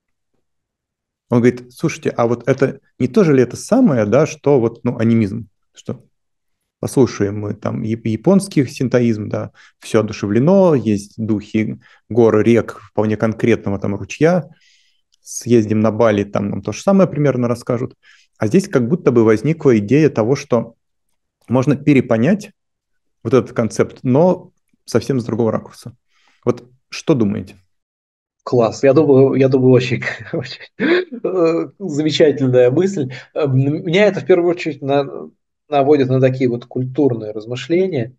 Он говорит: слушайте, а вот это не то же ли это самое, да, что анимизм, что послушаем мы там японский синтоизм, да, все одушевлено, есть духи гор, рек, вполне конкретного там ручья, съездим на Бали, там нам то же самое примерно расскажут. А здесь как будто бы возникла идея того, что можно перепонять вот этот концепт, но совсем с другого ракурса. Вот что думаете? Класс. Я думаю, очень, очень замечательная мысль. Меня это в первую очередь наводит на такие вот культурные размышления.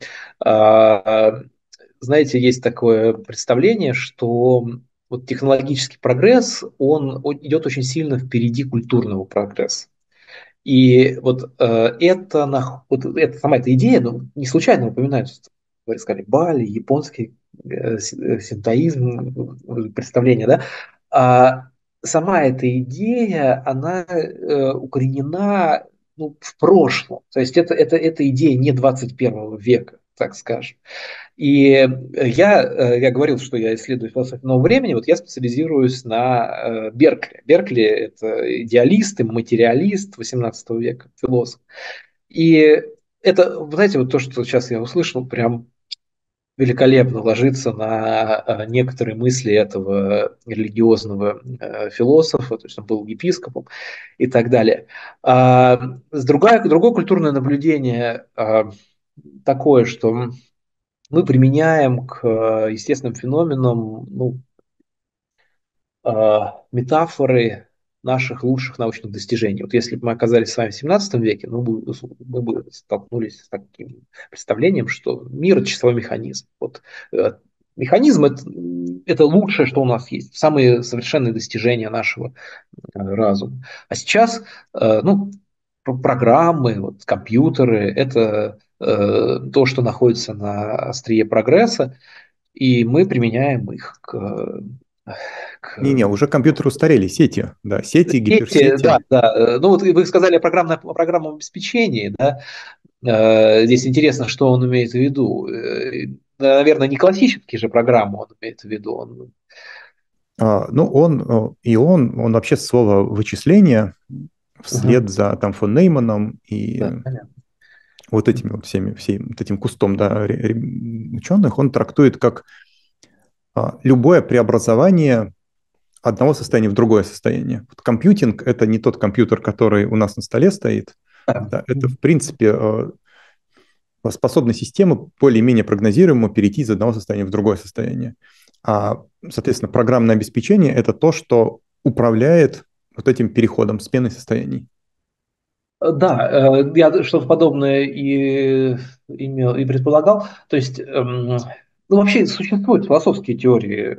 А, Знаете, есть такое представление, что вот технологический прогресс, он идет очень сильно впереди культурного прогресса. И вот, вот эта сама эта идея, не случайно упоминается, вы сказали, Бали, японский синтоизм, представление, да, а сама эта идея, она укоренена в прошлом, то есть это идея не 21 века, так скажем. И я говорил, что я исследую философию нового времени, вот я специализируюсь на Беркли. Беркли – это идеалист и материалист XVIII века, философ. И это, вы знаете, вот то, что сейчас я услышал, прям великолепно ложится на некоторые мысли этого религиозного философа, то есть он был епископом и так далее. Другое культурное наблюдение такое, что мы применяем к естественным феноменам метафоры наших лучших научных достижений. Вот если бы мы оказались с вами в 17 веке, мы бы столкнулись с таким представлением, что мир – это часовой механизм. Вот механизм это лучшее, что у нас есть, самые совершенные достижения нашего разума. А сейчас, ну, программы, вот, компьютеры, это то, что находится на острие прогресса, и мы применяем их Не-не, к уже компьютеры устарели, сети, да, сети, сети, гиперсети. да, да. Ну вот вы сказали о программном обеспечении, да. Здесь интересно, что он имеет в виду. Наверное, не классические же программы он имеет в виду. Ну, он вообще слово вычисление Мгм. вслед за там фон Нейманом и Да, понятно. вот этими вот всем вот этим кустом, да, ученых, он трактует как любое преобразование одного состояния в другое состояние. Вот компьютинг — это не тот компьютер, который у нас на столе стоит, Да. да, это, в принципе, способность системы более-менее прогнозируемо перейти из одного состояния в другое состояние. Соответственно, программное обеспечение — это то, что управляет вот этим переходом, сменой состояний. Да, я что-то подобное и имел, и предполагал. То есть, ну, вообще существуют философские теории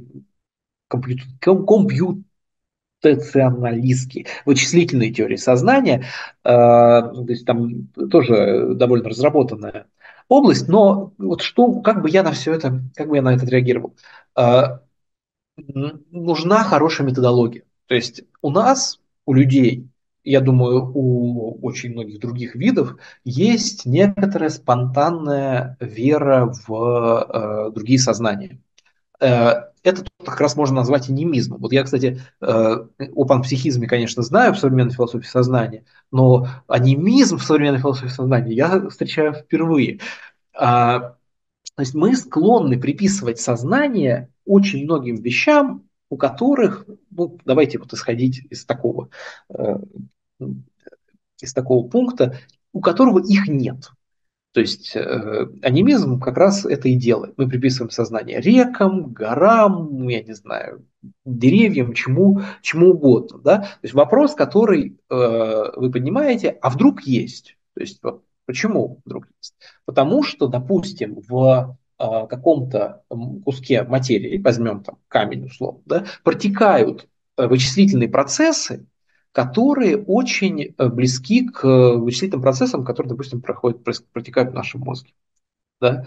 компьютационалистские, вычислительные теории сознания. То есть там тоже довольно разработанная область. Но вот что, как бы я на все это, как бы я на это отреагировал? А, Нужна хорошая методология. То есть у нас, у людей, я думаю, у очень многих других видов есть некоторая спонтанная вера в другие сознания. Это как раз можно назвать анимизмом. Вот я, кстати, о панпсихизме, конечно, знаю в современной философии сознания, но анимизм в современной философии сознания я встречаю впервые. А, то есть мы склонны приписывать сознание очень многим вещам, у которых, ну, давайте вот исходить э, из такого пункта, у которого их нет. То есть анимизм как раз это и делает. Мы приписываем сознание рекам, горам, я не знаю, деревьям, чему угодно. Да? То есть вопрос, который вы поднимаете, а вдруг есть? То есть вот, почему вдруг есть? Потому что, допустим, в каком-то куске материи, возьмем там камень условно, да, протекают вычислительные процессы, которые очень близки к вычислительным процессам, которые, допустим, протекают в нашем мозге. Да?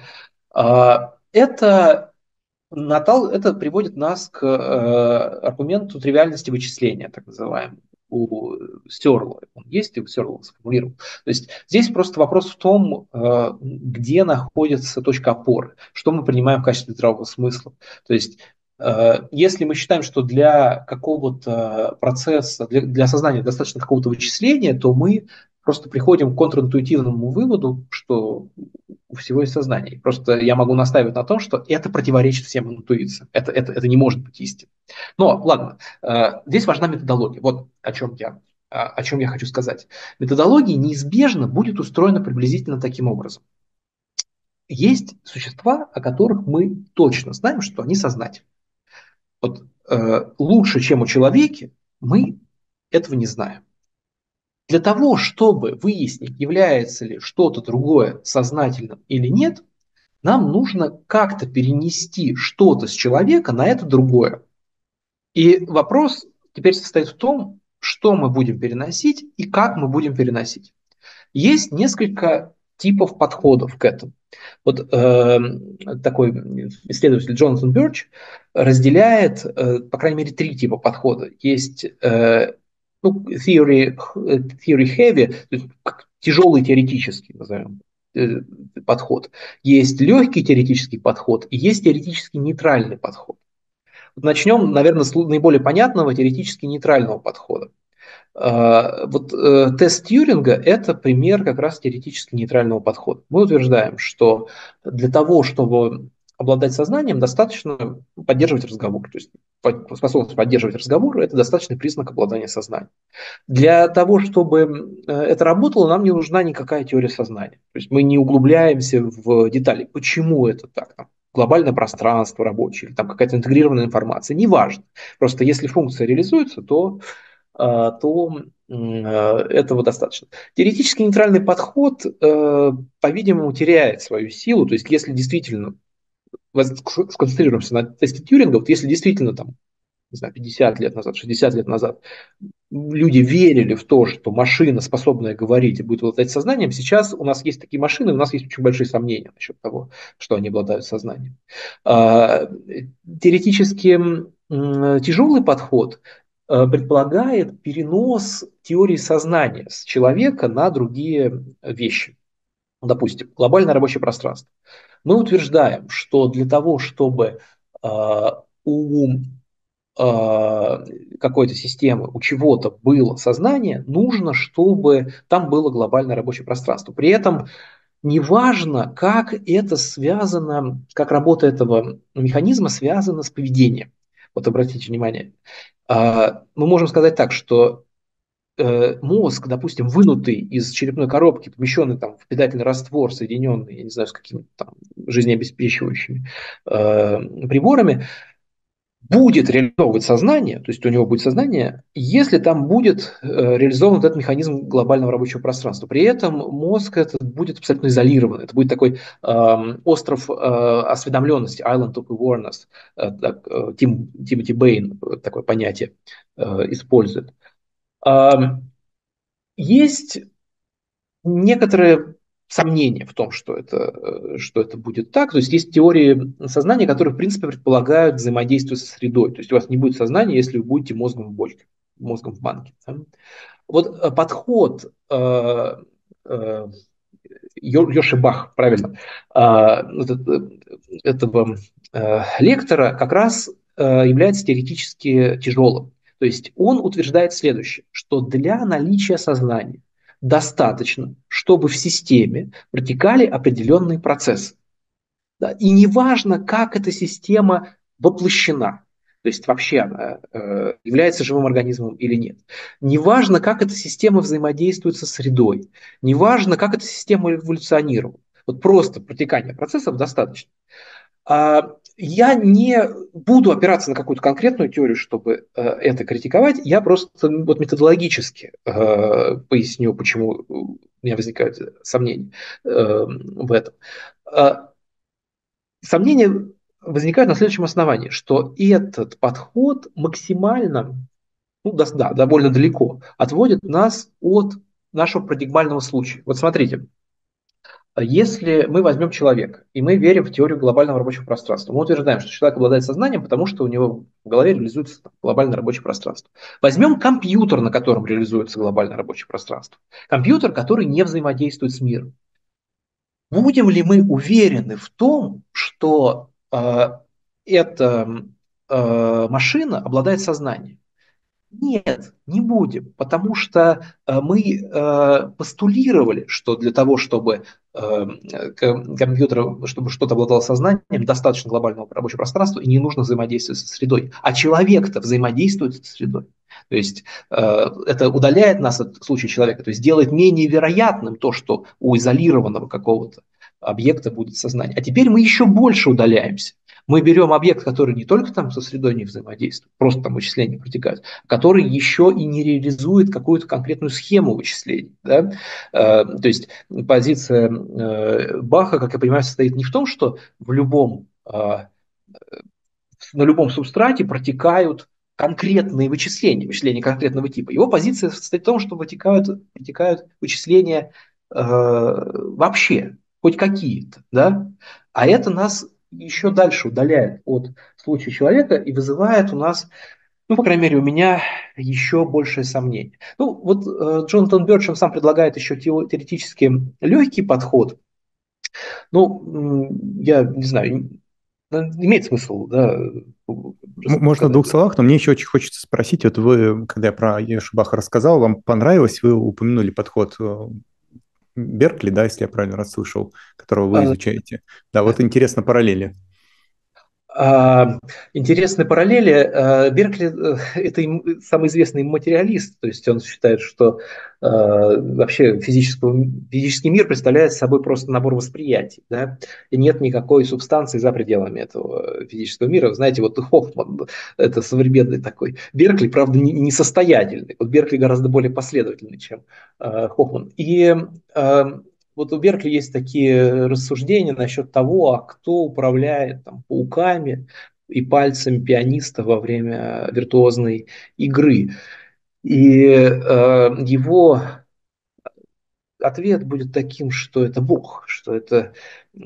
Это это приводит нас к аргументу тривиальности вычисления, так называемому. У Стерла он есть, и у Стерла он сформулировал. То есть здесь просто вопрос в том, где находится точка опоры, что мы принимаем в качестве здравого смысла. То есть если мы считаем, что для какого-то процесса, для сознания достаточно какого-то вычисления, то мы просто приходим к контринтуитивному выводу, что у всего есть сознание. Просто я могу настаивать на том, что это противоречит всем интуициям. Это не может быть истиной. Но ладно, здесь важна методология. Вот о чем я хочу сказать. Методология неизбежно будет устроена приблизительно таким образом. Есть существа, о которых мы точно знаем, что они сознательны. Вот лучше, чем у человека, мы этого не знаем. Для того, чтобы выяснить, является ли что-то другое сознательным или нет, нам нужно как-то перенести что-то с человека на это другое. И вопрос теперь состоит в том, что мы будем переносить и как мы будем переносить. Есть несколько типов подходов к этому. Вот такой исследователь Джонатан Бёрч разделяет, по крайней мере, три типа подхода. Есть ну, theory heavy, то есть тяжелый теоретический, назовем, подход. Есть легкий теоретический подход и есть теоретически нейтральный подход. Вот начнем, наверное, с наиболее понятного теоретически нейтрального подхода. Вот тест Тьюринга — это пример как раз теоретически нейтрального подхода. Мы утверждаем, что для того, чтобы обладать сознанием, достаточно поддерживать разговор. То есть способность поддерживать разговор — это достаточный признак обладания сознанием. Для того, чтобы это работало, нам не нужна никакая теория сознания. То есть мы не углубляемся в детали, почему это так. Там, глобальное пространство рабочее, или там какая-то интегрированная информация, неважно. Просто если функция реализуется, этого достаточно. Теоретически нейтральный подход, по-видимому, теряет свою силу. То есть если действительно сконцентрируемся на тесте Тьюринга, вот если действительно там, не знаю, 50 лет назад, 60 лет назад люди верили в то, что машина, способная говорить и будет обладать сознанием, сейчас у нас есть такие машины, у нас есть очень большие сомнения насчет того, что они обладают сознанием. А, Теоретически тяжелый подход предполагает перенос теории сознания с человека на другие вещи. Допустим, глобальное рабочее пространство. Мы утверждаем, что для того, чтобы у какой-то системы, у чего-то было сознание, нужно, чтобы там было глобальное рабочее пространство. При этом неважно, как это связано, как работа этого механизма связана с поведением. Вот обратите внимание. Мы можем сказать так, что мозг, допустим, вынутый из черепной коробки, помещенный там в питательный раствор, соединенный, я не знаю, с какими-то там жизнеобеспечивающими приборами, будет реализовывать сознание, то есть у него будет сознание, если там будет реализован этот механизм глобального рабочего пространства. При этом мозг этот будет абсолютно изолирован. Это будет такой остров осведомленности, island of awareness, Тимоти Бэйн такое понятие использует. Есть некоторые сомнения в том, что это будет так. То есть есть теории сознания, которые, в принципе, предполагают взаимодействие со средой. То есть у вас не будет сознания, если вы будете мозгом в бочке, мозгом в банке. Да? Вот подход Йоши Бах, правильно, этого лектора как раз является теоретически тяжелым. То есть он утверждает следующее, что для наличия сознания достаточно, чтобы в системе протекали определенные процессы. Да? И неважно, как эта система воплощена, то есть вообще она является живым организмом или нет. Неважно, как эта система взаимодействует со средой. Неважно, как эта система эволюционировала. Вот просто протекания процессов достаточно. Я не буду опираться на какую-то конкретную теорию, чтобы это критиковать. Я просто вот методологически поясню, почему у меня возникают сомнения в этом. Сомнения возникают на следующем основании, что этот подход максимально, ну да, довольно далеко отводит нас от нашего парадигмального случая. Вот смотрите, если мы возьмем человека, и мы верим в теорию глобального рабочего пространства, мы утверждаем, что человек обладает сознанием, потому что у него в голове реализуется глобальное рабочее пространство. Возьмем компьютер, на котором реализуется глобальное рабочее пространство. Компьютер, который не взаимодействует с миром. Будем ли мы уверены в том, что эта машина обладает сознанием? Нет, не будем, потому что мы постулировали, что для того, чтобы компьютер, чтобы что-то обладало сознанием, достаточно глобального рабочего пространства и не нужно взаимодействовать со средой. А человек-то взаимодействует со средой. То есть это удаляет нас от случая человека, то есть делает менее вероятным то, что у изолированного какого-то объекта будет сознание. А теперь мы еще больше удаляемся. Мы берем объект, который не только там со средой не взаимодействует, просто там вычисления протекают, который еще и не реализует какую-то конкретную схему вычислений. Да? То есть позиция Баха, как я понимаю, состоит не в том, что на любом субстрате протекают конкретные вычисления конкретного типа. Его позиция состоит в том, что протекают вычисления вообще, хоть какие-то. Да? А это нас еще дальше удаляет от случая человека и вызывает у нас, ну, по крайней мере, у меня еще большее сомнение. Ну, вот Джонатан Бёрдж, он сам предлагает еще теоретически легкий подход. Ну, я не знаю, имеет смысл, да, Можно в двух словах, но мне еще очень хочется спросить, вот вы, когда я про Йоши рассказал, вам понравилось, вы упомянули подход Беркли, да, если я правильно расслышал, которого вы изучаете. Да, вот интересно параллели. Интересные параллели. Беркли – это самый известный материалист, то есть он считает, что вообще физический мир представляет собой просто набор восприятий, да? И нет никакой субстанции за пределами этого физического мира. Знаете, вот Хоффман – это современный такой. Беркли, правда, несостоятельный. Вот Беркли гораздо более последовательный, чем Хоффман. И вот у Беркли есть такие рассуждения насчет того, а кто управляет там, пауками и пальцами пианиста во время виртуозной игры. И его ответ будет таким, что это Бог, что это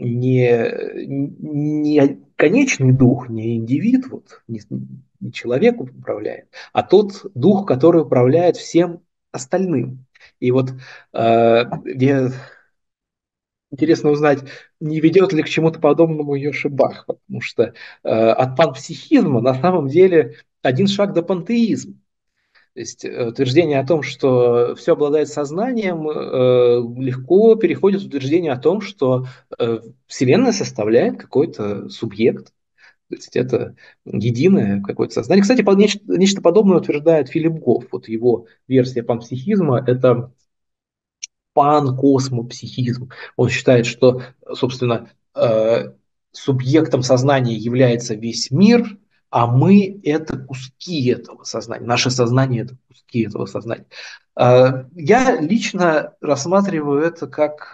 не конечный дух, не индивид, вот, не человек управляет, а тот дух, который управляет всем остальным. И вот мне интересно узнать, не ведет ли к чему-то подобному Йоши Бах, потому что от панпсихизма на самом деле один шаг до пантеизма. То есть утверждение о том, что все обладает сознанием, легко переходит в утверждение о том, что Вселенная составляет какой-то субъект. То есть это единое какое-то сознание. Кстати, нечто подобное утверждает Филипп Гофф. Вот его версия панпсихизма – это панкосмопсихизм. Он считает, что, собственно, субъектом сознания является весь мир, а мы – это куски этого сознания. Наше сознание – это куски этого сознания. Я лично рассматриваю это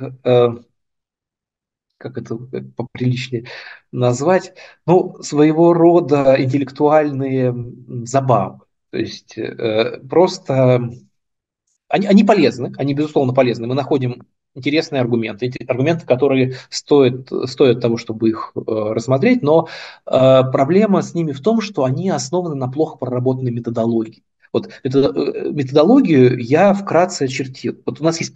как это поприличнее назвать, ну, своего рода интеллектуальные забавы. То есть просто они полезны, они, безусловно, полезны. Мы находим интересные аргументы, аргументы, которые стоят того, чтобы их рассмотреть, но проблема с ними в том, что они основаны на плохо проработанной методологии. Вот методологию я вкратце очертил. Вот у нас есть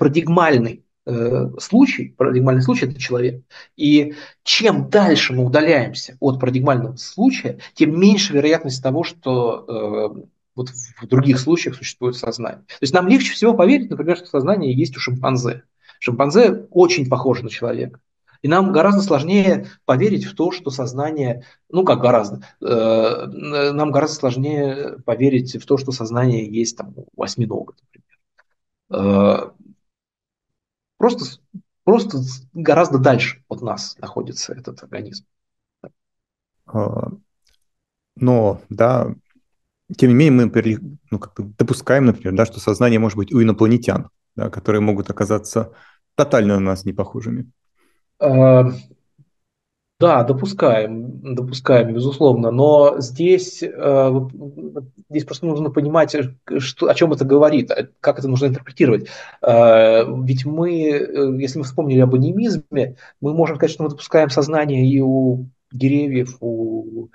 парадигмальный случай – это человек. И чем дальше мы удаляемся от парадигмального случая, тем меньше вероятность того, что вот в других случаях существует сознание. То есть нам легче всего поверить, например, что сознание есть у шимпанзе. Шимпанзе очень похож на человека. И нам гораздо сложнее поверить в то, что сознание, ну как гораздо, нам гораздо сложнее поверить в то, что сознание есть там, у осьминога, например. Просто, просто гораздо дальше от нас находится этот организм. А, Но, да, тем не менее, мы ну, как бы допускаем, например, да, что сознание может быть у инопланетян, да, которые могут оказаться тотально на нас не похожими. Э, Да, допускаем, безусловно, но здесь просто нужно понимать, о чем это говорит, как это нужно интерпретировать. Ведь если мы вспомнили об анимизме, мы можем сказать, что мы допускаем сознание и у деревьев, у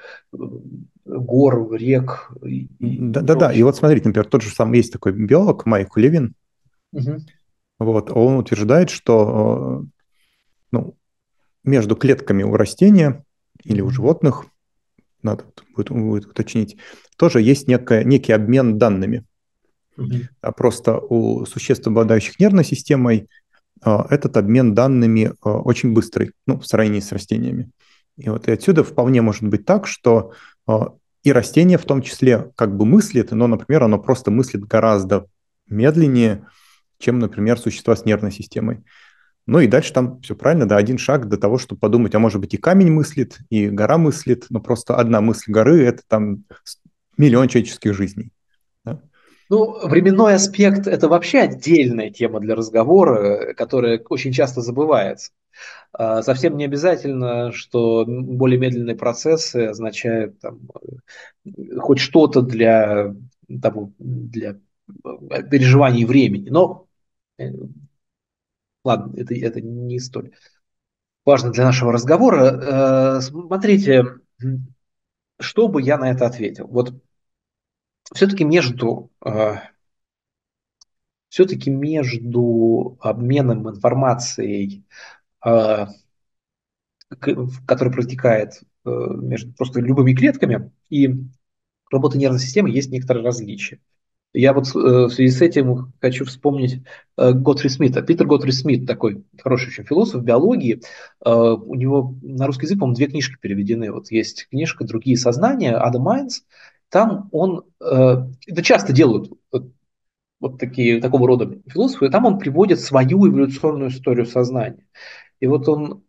гор, рек и Да-да-да, и прочее. вот смотрите, например, тот же самый есть такой биолог Майк Левин, Мгм. вот, он утверждает, что ну, между клетками у растения или у Мгм. животных, надо будет уточнить, тоже есть некий обмен данными. Мгм. А просто у существ, обладающих нервной системой, этот обмен данными очень быстрый, ну, в сравнении с растениями. И вот и отсюда вполне может быть так, что и растение в том числе как бы мыслит, но, например, оно просто мыслит гораздо медленнее, чем, например, существа с нервной системой. Ну и дальше там все правильно, да, один шаг до того, чтобы подумать, а может быть и камень мыслит, и гора мыслит, но просто одна мысль горы – это там миллион человеческих жизней. Да? Ну, временной аспект – это вообще отдельная тема для разговора, которая очень часто забывается. Совсем не обязательно, что более медленные процессы означают там, хоть что-то для переживаний времени. Но э, ладно, это не столь важно для нашего разговора. Смотрите, что бы я на это ответил. Вот все-таки между обменом информацией, э, который протекает между просто любыми клетками, и работой нервной системы есть некоторые различия. Я вот в связи с этим хочу вспомнить Готфри Смита. Питер Готфри Смит, такой хороший очень философ биологии. У него на русский язык, по-моему, две книжки переведены. Вот есть книжка «Другие сознания» Адам Майнс. Там это часто делают вот такого рода философы, и там он приводит свою эволюционную историю сознания. И вот он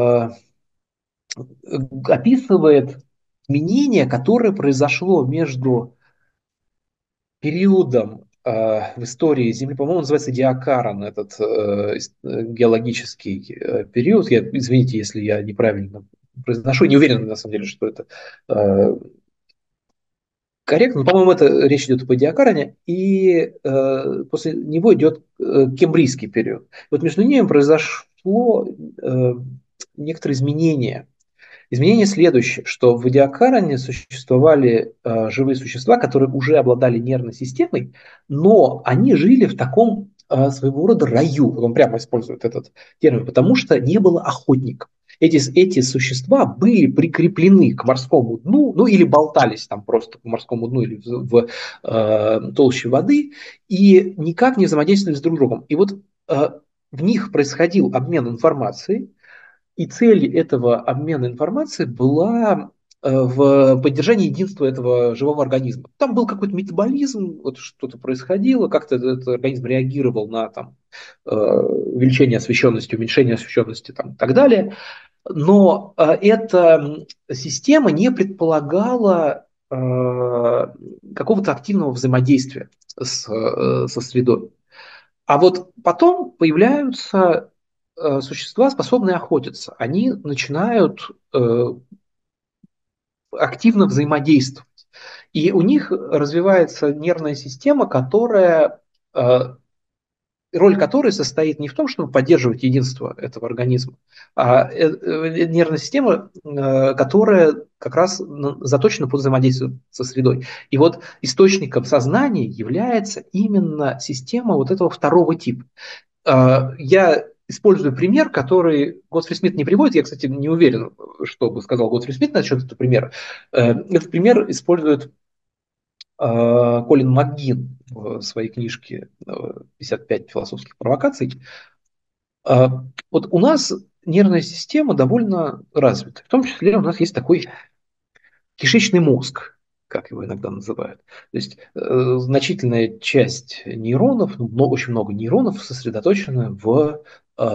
описывает изменение, которое произошло между периодом в истории Земли, по-моему, называется Диакарон, этот геологический период. Извините, если я неправильно произношу, не уверен на самом деле, что это корректно, но, по-моему, это речь идет о Диакароне, и после него идет Кембрийский период. Вот между ними произошло некоторые изменения. Изменение следующее, что в Диакароне существовали живые существа, которые уже обладали нервной системой, но они жили в таком своего рода раю. Он прямо использует этот термин, потому что не было охотников. Эти существа были прикреплены к морскому дну, ну или болтались там просто по морскому дну или в толще воды, и никак не взаимодействовали с друг другом. И вот в них происходил обмен информацией, и цель этого обмена информацией была в поддержании единства этого живого организма. Там был какой-то метаболизм, вот что-то происходило, как-то этот организм реагировал на там, увеличение освещенности, уменьшение освещенности там, и так далее. Но эта система не предполагала какого-то активного взаимодействия со средой. А вот потом появляются существа, способные охотиться. Они начинают активно взаимодействовать. И у них развивается нервная система, э, роль которой состоит не в том, чтобы поддерживать единство этого организма, а нервная система, которая как раз заточена под взаимодействие со средой. И вот источником сознания является именно система вот этого второго типа. Я использую пример, который Готфри Смит не приводит. Я, кстати, не уверен, что бы сказал Готфри Смит насчет этого примера. Этот пример использует Колин МакГин в своей книжке «55 философских провокаций». Вот у нас нервная система довольно развита. В том числе у нас есть такой кишечный мозг, как его иногда называют. То есть значительная часть нейронов, очень много нейронов сосредоточена в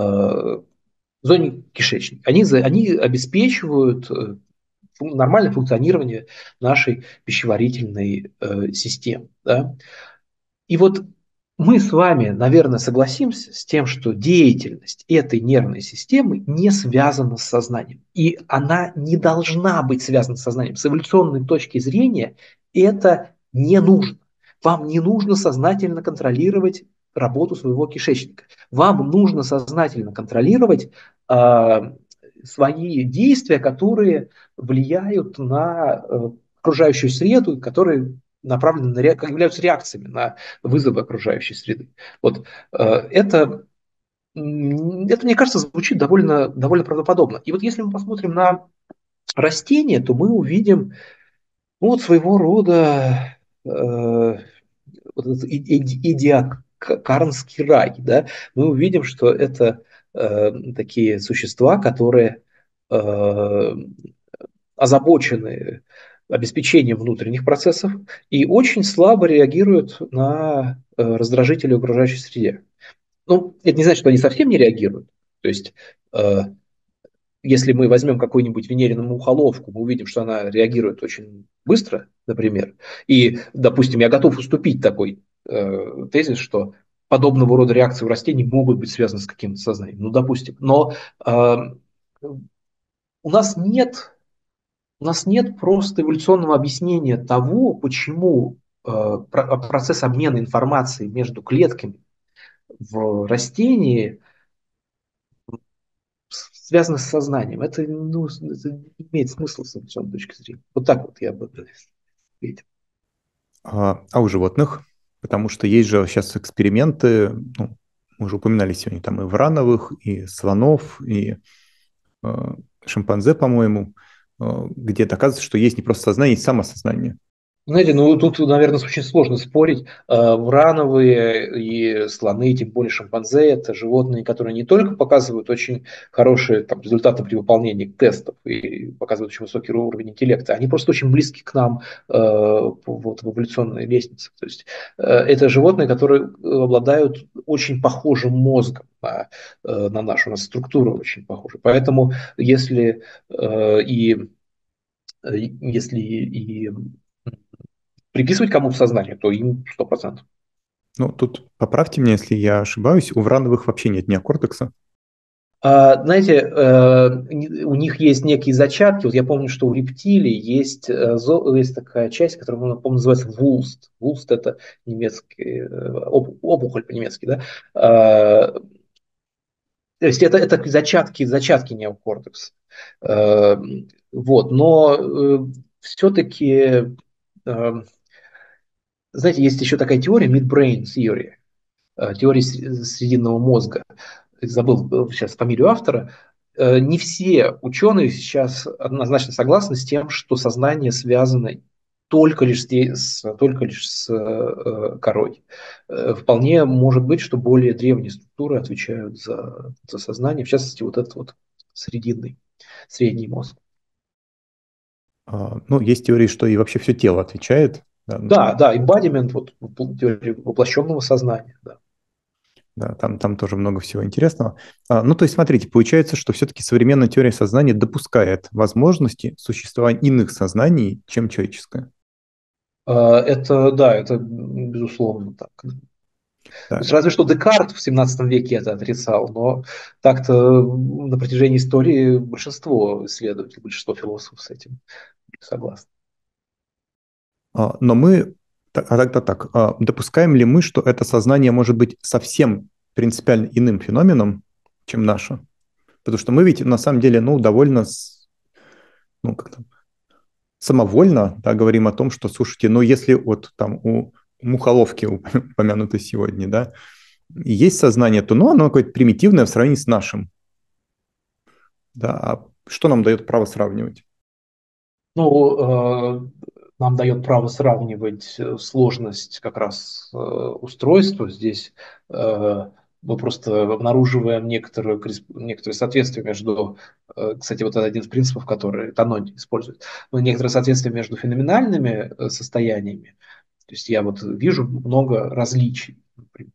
зоне кишечника. Они обеспечивают нормальное функционирование нашей пищеварительной системы. Да? И вот мы с вами, наверное, согласимся с тем, что деятельность этой нервной системы не связана с сознанием. И она не должна быть связана с сознанием. С эволюционной точки зрения это не нужно. Вам не нужно сознательно контролировать работу своего кишечника. Вам нужно сознательно контролировать свои действия, которые влияют на окружающую среду, которые направлены являются реакциями на вызовы окружающей среды. Вот это, мне кажется, звучит довольно правдоподобно. И вот если мы посмотрим на растения, то мы увидим вот своего рода вот этот идиокарнский рай. Да? Мы увидим, что это такие существа, которые озабочены обеспечением внутренних процессов и очень слабо реагируют на раздражители в окружающей среде. Ну, это не значит, что они совсем не реагируют. То есть, э, если мы возьмем какую-нибудь венерину мухоловку, мы увидим, что она реагирует очень быстро, например. И, допустим, я готов уступить такой тезис, что подобного рода реакции у растений могут быть связаны с каким-то сознанием. Ну, допустим. Но у нас нет у нас нет просто эволюционного объяснения того, почему процесс обмена информацией между клетками в растении связан с сознанием. Это не имеет смысла с эволюционной точки зрения. Вот так вот я бы ответил. А у животных? Потому что есть же сейчас эксперименты, ну, мы уже упоминали сегодня, там и врановых, и слонов, и шимпанзе, по-моему, где доказывается, что есть не просто сознание, есть самосознание. Знаете, ну тут, наверное, очень сложно спорить. Врановые и слоны, тем более шимпанзе, это животные, которые не только показывают очень хорошие там, результаты при выполнении тестов и показывают очень высокий уровень интеллекта, они просто очень близки к нам вот, в эволюционной лестнице. То есть это животные, которые обладают очень похожим мозгом на нашу, у нас структура очень похожа. Поэтому если если и приписывать кому в сознание, то им 100%. Ну, тут поправьте меня, если я ошибаюсь, у врановых вообще нет неокортекса. Знаете, у них есть некие зачатки. Вот я помню, что у рептилий есть, есть такая часть, которая, по-моему, называется вулст. Вулст – это немецкий, опухоль по-немецки, да? То есть это зачатки неокортекса. Э, Вот, но все-таки, знаете, есть еще такая теория, midbrain theory, теория срединного мозга. Забыл сейчас фамилию автора. Не все ученые сейчас однозначно согласны с тем, что сознание связано только лишь с корой. Вполне может быть, что более древние структуры отвечают за сознание, в частности, вот этот вот средний мозг. Ну, есть теории, что и вообще все тело отвечает. Да, Да, да, embodiment, вот теория воплощенного сознания. Да. да, там тоже много всего интересного. Ну, то есть, смотрите, получается, что все-таки современная теория сознания допускает возможности существования иных сознаний, чем человеческое. Это, да, это безусловно так. То есть Да. разве что Декарт в 17 веке это отрицал, но так-то на протяжении истории большинство исследователей, большинство философов с этим согласны. Но тогда так, допускаем ли мы, что это сознание может быть совсем принципиально иным феноменом, чем наше? Потому что мы ведь на самом деле, ну, довольно, ну, как там, самовольно, да, говорим о том, что, слушайте, ну, если вот там у мухоловки упомянутой сегодня, да, есть сознание, то, ну, оно какое-то примитивное в сравнении с нашим, да, а что нам дает право сравнивать? Ну, нам дает право сравнивать сложность как раз устройства. Здесь мы просто обнаруживаем некоторое соответствие между, кстати, вот это один из принципов, который Танони использует, но некоторое соответствие между феноменальными состояниями. То есть я вот вижу много различий, например,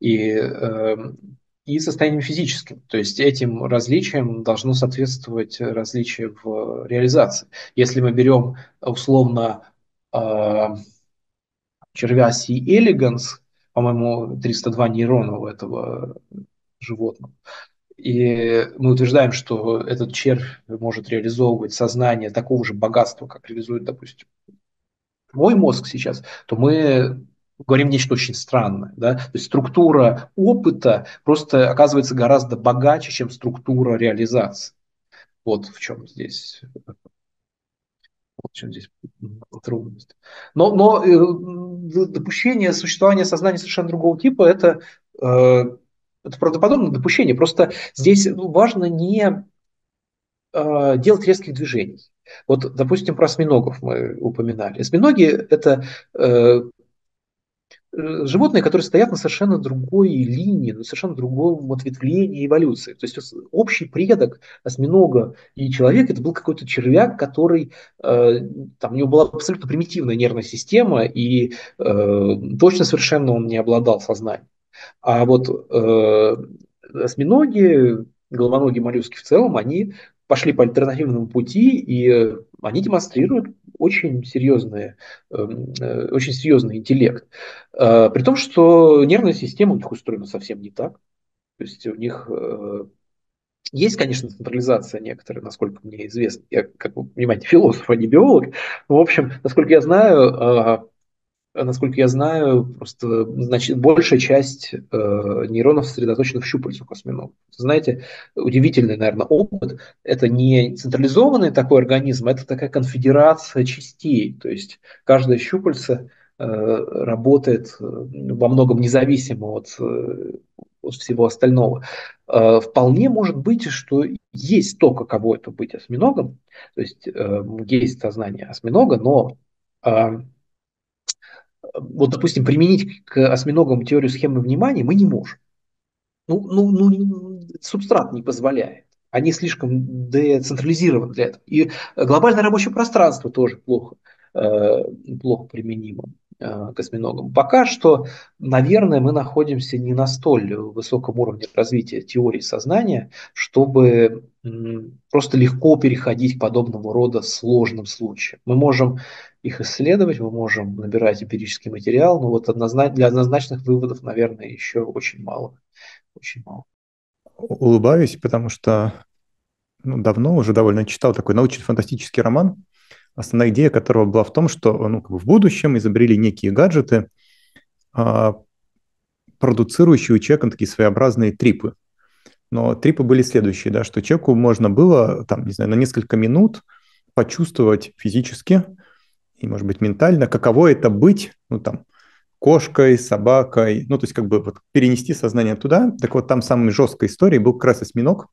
и состоянием физическим. То есть этим различиям должно соответствовать различие в реализации. Если мы берем условно э, червя C. elegans, по-моему, 302 нейрона у этого животного, и мы утверждаем, что этот червь может реализовывать сознание такого же богатства, как реализует, допустим, мой мозг сейчас, то мы говорим нечто очень странное. Да? То есть структура опыта просто оказывается гораздо богаче, чем структура реализации. Вот в чем здесь, вот в чем здесь трудность. Но допущение существования сознания совершенно другого типа это правдоподобное допущение. Просто здесь важно не делать резких движений. Вот, допустим, про осьминогов мы упоминали. Осьминоги – это животные, которые стоят на совершенно другой линии, на совершенно другом ответвлении эволюции. То есть общий предок осьминога и человека это был какой-то червяк, который там у него была абсолютно примитивная нервная система, и точно совершенно он не обладал сознанием. А вот осьминоги, головоногие моллюски в целом, они пошли по альтернативному пути, и они демонстрируют очень серьезный интеллект. При том, что нервная система у них устроена совсем не так. То есть у них есть, конечно, централизация некоторая, насколько мне известно. Я, как вы понимаете, философ, а не биолог. Но, в общем, насколько я знаю, просто значит, большая часть нейронов сосредоточена в щупальцах осьминога. Знаете, удивительный, наверное, опыт. Это не централизованный такой организм, это такая конфедерация частей. То есть каждое щупальце работает во многом независимо от всего остального. Вполне может быть, что есть то, каково это быть осьминогом, то есть есть сознание осьминога, но вот, допустим, применить к осьминогам теорию схемы внимания мы не можем. Субстрат не позволяет. Они слишком децентрализированы для этого. И глобальное рабочее пространство тоже плохо применимо. к осьминогам. Пока что, наверное, мы находимся не на столь высоком уровне развития теории сознания, чтобы просто легко переходить к подобного рода сложным случаям. Мы можем их исследовать, мы можем набирать эмпирический материал, но вот для однозначных выводов, наверное, еще очень мало. Очень мало. Улыбаюсь, потому что давно уже довольно читал такой научно-фантастический роман, основная идея которого была в том, что как бы в будущем изобрели некие гаджеты, продуцирующие у человека такие своеобразные трипы. Но трипы были следующие, да, что человеку можно было, там, не знаю, на несколько минут почувствовать физически и, может быть, ментально, каково это быть, кошкой, собакой, то есть как бы вот перенести сознание туда. Так вот, там самой жесткой историей был как раз осьминог.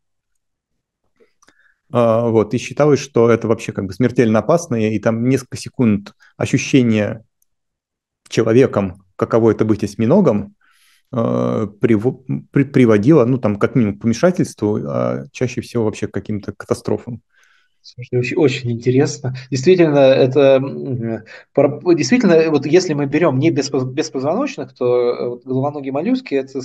Вот, и считалось, что это вообще как бы смертельно опасно, и там несколько секунд ощущения человеком, каково это быть осьминогом, приводило, как минимум к помешательству, а чаще всего вообще к каким-то катастрофам. Слушай, очень интересно. Действительно, действительно, вот если мы берем не беспозвоночных, то вот головоногие моллюски это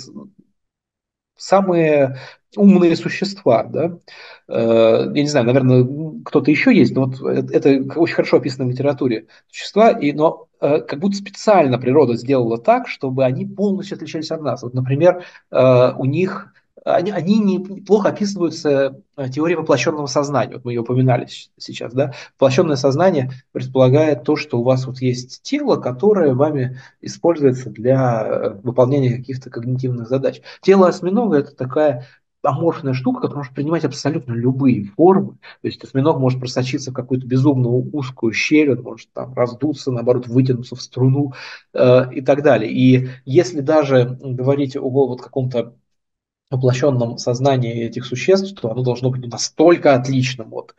самые умные существа, да. Я не знаю, наверное, кто-то еще есть, но вот это очень хорошо описано в литературе существа, но как будто специально природа сделала так, чтобы они полностью отличались от нас. Вот, например, у них они неплохо описываются теорией воплощенного сознания. Вот мы ее упоминали сейчас, да. Воплощенное сознание предполагает то, что у вас вот есть тело, которое вами используется для выполнения каких-то когнитивных задач. Тело осьминога – это такая аморфная штука, которая может принимать абсолютно любые формы. То есть осьминог может просочиться в какую-то безумно узкую щель, он может там раздуться, наоборот, вытянуться в струну и так далее. И если даже говорить о вот каком-то воплощенном сознании этих существ, то оно должно быть настолько отличным от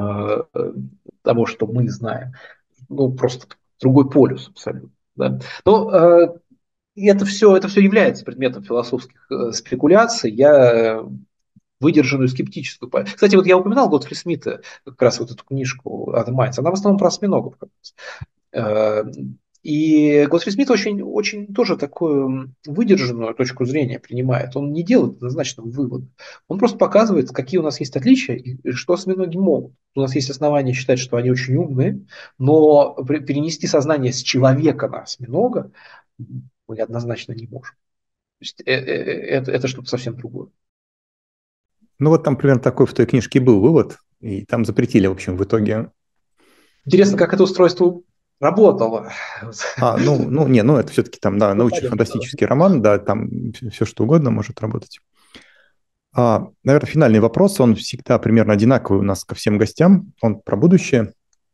того, что мы знаем. Просто другой полюс абсолютно. Да? Но и это все является предметом философских спекуляций. Я выдержанную скептическую. Кстати, вот я упоминал Готфри Смита, как раз вот эту книжку Адам Майнц, она в основном про осьминогов. Как раз. И Готфри Смит очень, очень тоже такую выдержанную точку зрения принимает. Он не делает однозначного вывода. Он просто показывает, какие у нас есть отличия и что осьминоги могут. У нас есть основания считать, что они очень умные, но перенести сознание с человека на осьминога мы однозначно не можем. То есть это что-то совсем другое. Вот там примерно такой в той книжке был вывод, и там запретили, в общем, в итоге. Интересно, как это устройство работало. Это все-таки там, да, Понятно. научно-фантастический роман, да, там все что угодно может работать. Наверное, финальный вопрос, он всегда примерно одинаковый у нас ко всем гостям, он про будущее.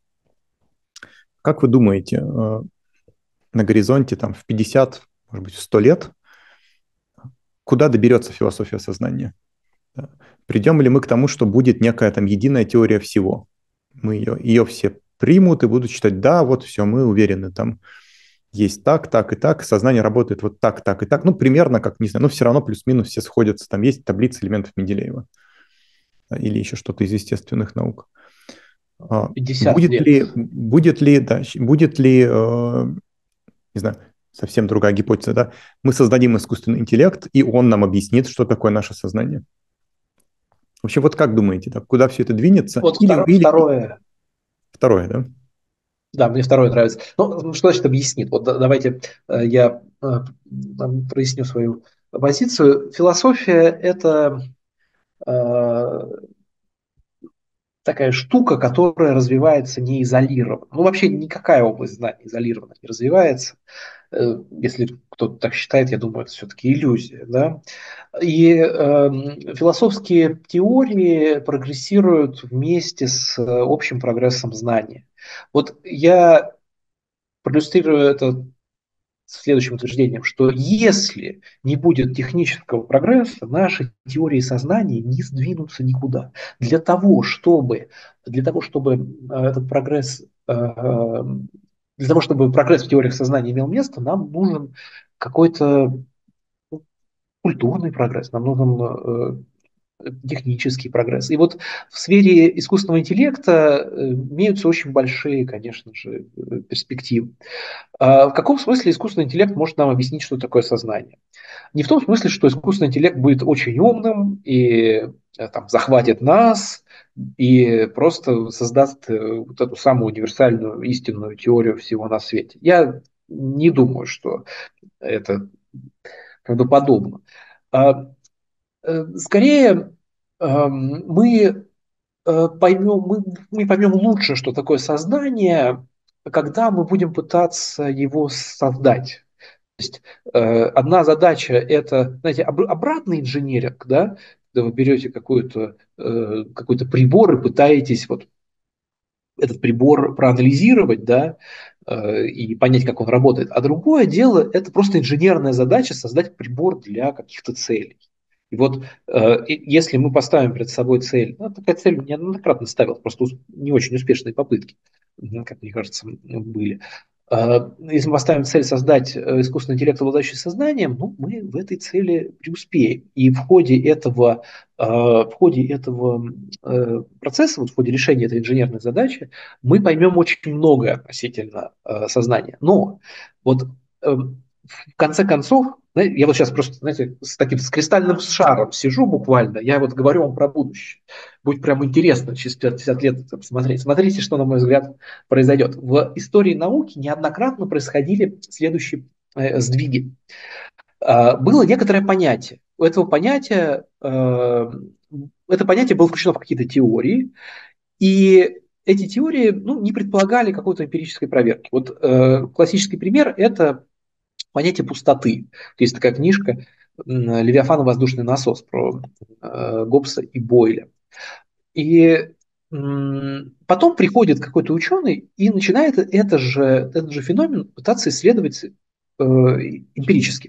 Как вы думаете, на горизонте там в 50, может быть, в 100 лет, куда доберется философия сознания? Да. Придем ли мы к тому, что будет некая там единая теория всего? Мы ее все примут и будут считать, да, вот все, мы уверены, там есть так, так и так, сознание работает вот так, так и так. Примерно как, не знаю, но все равно плюс-минус все сходятся. Там есть таблица элементов Менделеева, да, или еще что-то из естественных наук. 50 Будет лет. ли, не знаю, совсем другая гипотеза, да, мы создадим искусственный интеллект, и он нам объяснит, что такое наше сознание. Вообще, вот как думаете, да, куда все это двинется? Вот Или второе, да? Да, мне второе нравится. Что значит объяснит? Вот давайте я проясню свою позицию. Философия – это э, такая штука, которая развивается не изолированно. Вообще никакая область знаний изолированно не развивается. Если кто-то так считает, я думаю, это все-таки иллюзия. Да? И философские теории прогрессируют вместе с общим прогрессом знания. Вот я проиллюстрирую это следующим утверждением, что если не будет технического прогресса, наши теории сознания не сдвинутся никуда. Для того, чтобы этот прогресс, для того, чтобы прогресс в теориях сознания имел место, нам нужен какой-то культурный прогресс, нам нужен технический прогресс. И вот в сфере искусственного интеллекта имеются очень большие, конечно же, перспективы. В каком смысле искусственный интеллект может нам объяснить, что такое сознание? Не в том смысле, что искусственный интеллект будет очень умным и там, захватит нас и просто создаст вот эту самую универсальную истинную теорию всего на свете. Я не думаю, что это правдоподобно. А, Скорее, мы мы поймем лучше, что такое сознание, когда мы будем пытаться его создать. То есть одна задача это, знаете, обратный инженеринг, да, когда вы берете какой-то прибор и пытаетесь вот этот прибор проанализировать, да, и понять, как он работает. А другое дело это просто инженерная задача создать прибор для каких-то целей. И вот если мы поставим перед собой цель, ну, такая цель неоднократно ставилась, просто не очень успешные попытки, как мне кажется, были. Если мы поставим цель создать искусственный интеллект, обладающий сознанием, ну, мы в этой цели преуспеем. И в ходе этого процесса, вот в ходе решения этой инженерной задачи, мы поймем очень многое относительно сознания. Но вот в конце концов, я вот сейчас просто, знаете, с кристальным шаром сижу буквально, я вот говорю вам про будущее. Будет прям интересно через 50 лет посмотреть. Смотрите, что, на мой взгляд, произойдет. В истории науки неоднократно происходили следующие сдвиги. Было некоторое понятие. Это понятие было включено в какие-то теории, и эти теории не предполагали какой-то эмпирической проверки. Вот классический пример – это понятие пустоты. Есть такая книжка «Левиафан и воздушный насос» про Гоббса и Бойля. И потом приходит какой-то ученый и начинает этот же феномен пытаться исследовать эмпирически.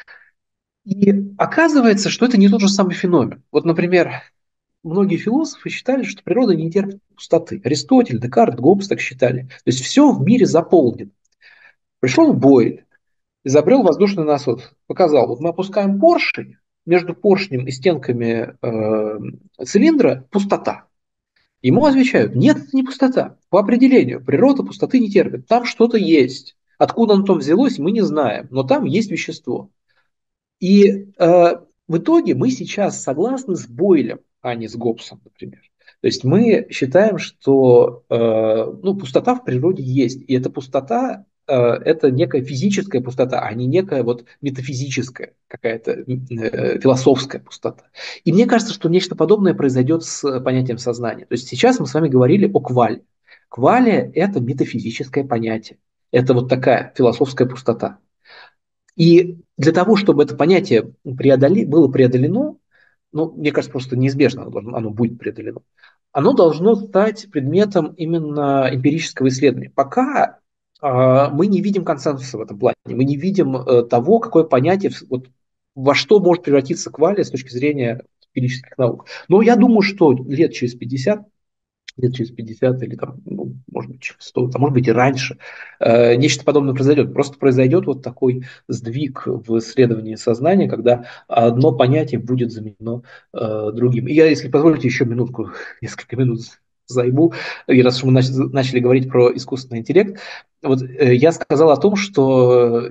И оказывается, что это не тот же самый феномен. Вот, например, многие философы считали, что природа не терпит пустоты. Аристотель, Декарт, Гоббс так считали. То есть все в мире заполнено. Пришел Бойль, изобрел воздушный насос, показал, вот мы опускаем поршень, между поршнем и стенками цилиндра пустота. Ему отвечают, нет, это не пустота. По определению, природа пустоты не терпит. Там что-то есть. Откуда оно там взялось, мы не знаем, но там есть вещество. И в итоге мы сейчас согласны с Бойлем, а не с Гоббсом, например. То есть мы считаем, что пустота в природе есть. И эта пустота это некая физическая пустота, а не некая вот метафизическая, какая-то философская пустота. И мне кажется, что нечто подобное произойдет с понятием сознания. То есть сейчас мы с вами говорили о квале. Квалия – это метафизическое понятие. Это вот такая философская пустота. И для того, чтобы это понятие было преодолено, мне кажется, просто неизбежно оно будет преодолено, оно должно стать предметом именно эмпирического исследования. Пока мы не видим консенсуса в этом плане, мы не видим того, какое понятие, вот, во что может превратиться квалия с точки зрения эмпирических наук. Но я думаю, что лет через 50 или там, может быть, через 100, а может быть и раньше, нечто подобное произойдет. Просто произойдет вот такой сдвиг в исследовании сознания, когда одно понятие будет заменено другим. И я, если позволите, еще минутку, несколько минут займу, и раз уж мы начали говорить про искусственный интеллект, вот я сказал о том, что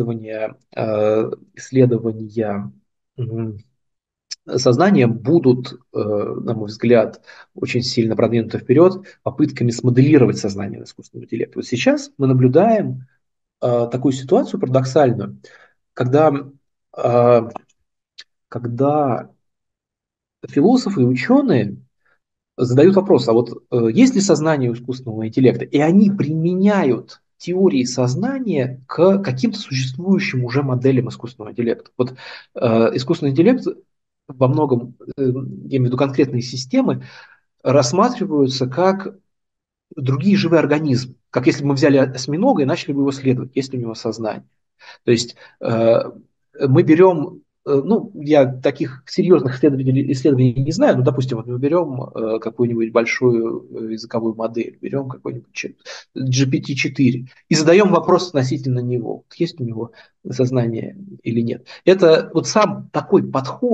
исследования сознания будут, на мой взгляд, очень сильно продвинуты вперед попытками смоделировать сознание искусственного интеллекта. Вот сейчас мы наблюдаем такую ситуацию парадоксальную, когда, э, когда философы и ученые задают вопрос, а вот есть ли сознание у искусственного интеллекта, и они применяют теории сознания к каким-то существующим уже моделям искусственного интеллекта. Вот искусственный интеллект во многом, я имею в виду конкретные системы, рассматриваются как другие живые организмы. Как если бы мы взяли осьминога и начали бы его исследовать, есть ли у него сознание. То есть мы берем, я таких серьезных исследований не знаю, но, допустим, вот мы берем какую-нибудь большую языковую модель, берем какой-нибудь GPT-4 и задаем вопрос относительно него, есть у него сознание или нет. Это вот сам такой подход,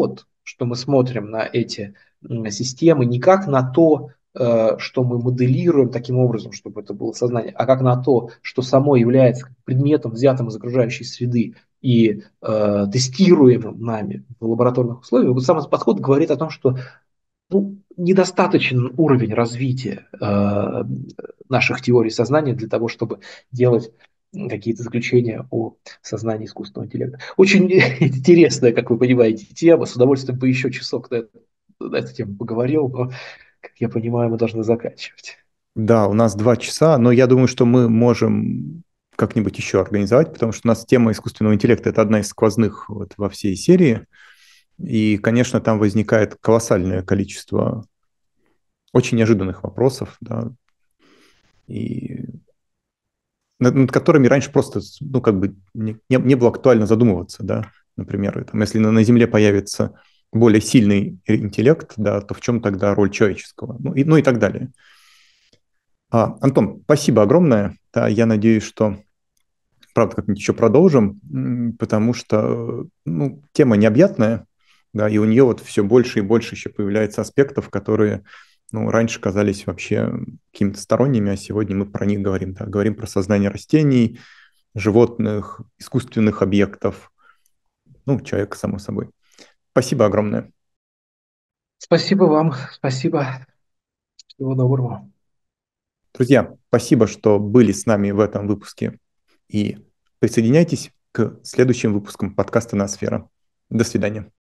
что мы смотрим на эти системы не как на то, что мы моделируем таким образом, чтобы это было сознание, а как на то, что само является предметом, взятым из окружающей среды и тестируемым нами в лабораторных условиях, вот сам этот подход говорит о том, что недостаточен уровень развития наших теорий сознания для того, чтобы делать какие-то заключения о сознании искусственного интеллекта. Очень интересная, как вы понимаете, тема. С удовольствием бы еще часок на эту тему поговорил, но, как я понимаю, мы должны заканчивать. Да, у нас 2 часа, но я думаю, что мы можем как-нибудь еще организовать, потому что у нас тема искусственного интеллекта – это одна из сквозных вот во всей серии. И, конечно, там возникает колоссальное количество очень неожиданных вопросов, да, и над которыми раньше просто, ну, как бы не было актуально задумываться, да, например, там, если на Земле появится более сильный интеллект, да, то в чем тогда роль человеческого, ну и так далее. Антон, спасибо огромное, да, я надеюсь, что, правда, как-нибудь еще продолжим, потому что, ну, тема необъятная, да, и у нее вот все больше и больше еще появляется аспектов, которые, ну, раньше казались вообще какими-то сторонними, а сегодня мы про них говорим, да, говорим про сознание растений, животных, искусственных объектов, ну, человека, само собой. Спасибо огромное. Спасибо вам, спасибо. Всего доброго. Друзья, спасибо, что были с нами в этом выпуске. И присоединяйтесь к следующим выпускам подкаста «Ноосфера». До свидания.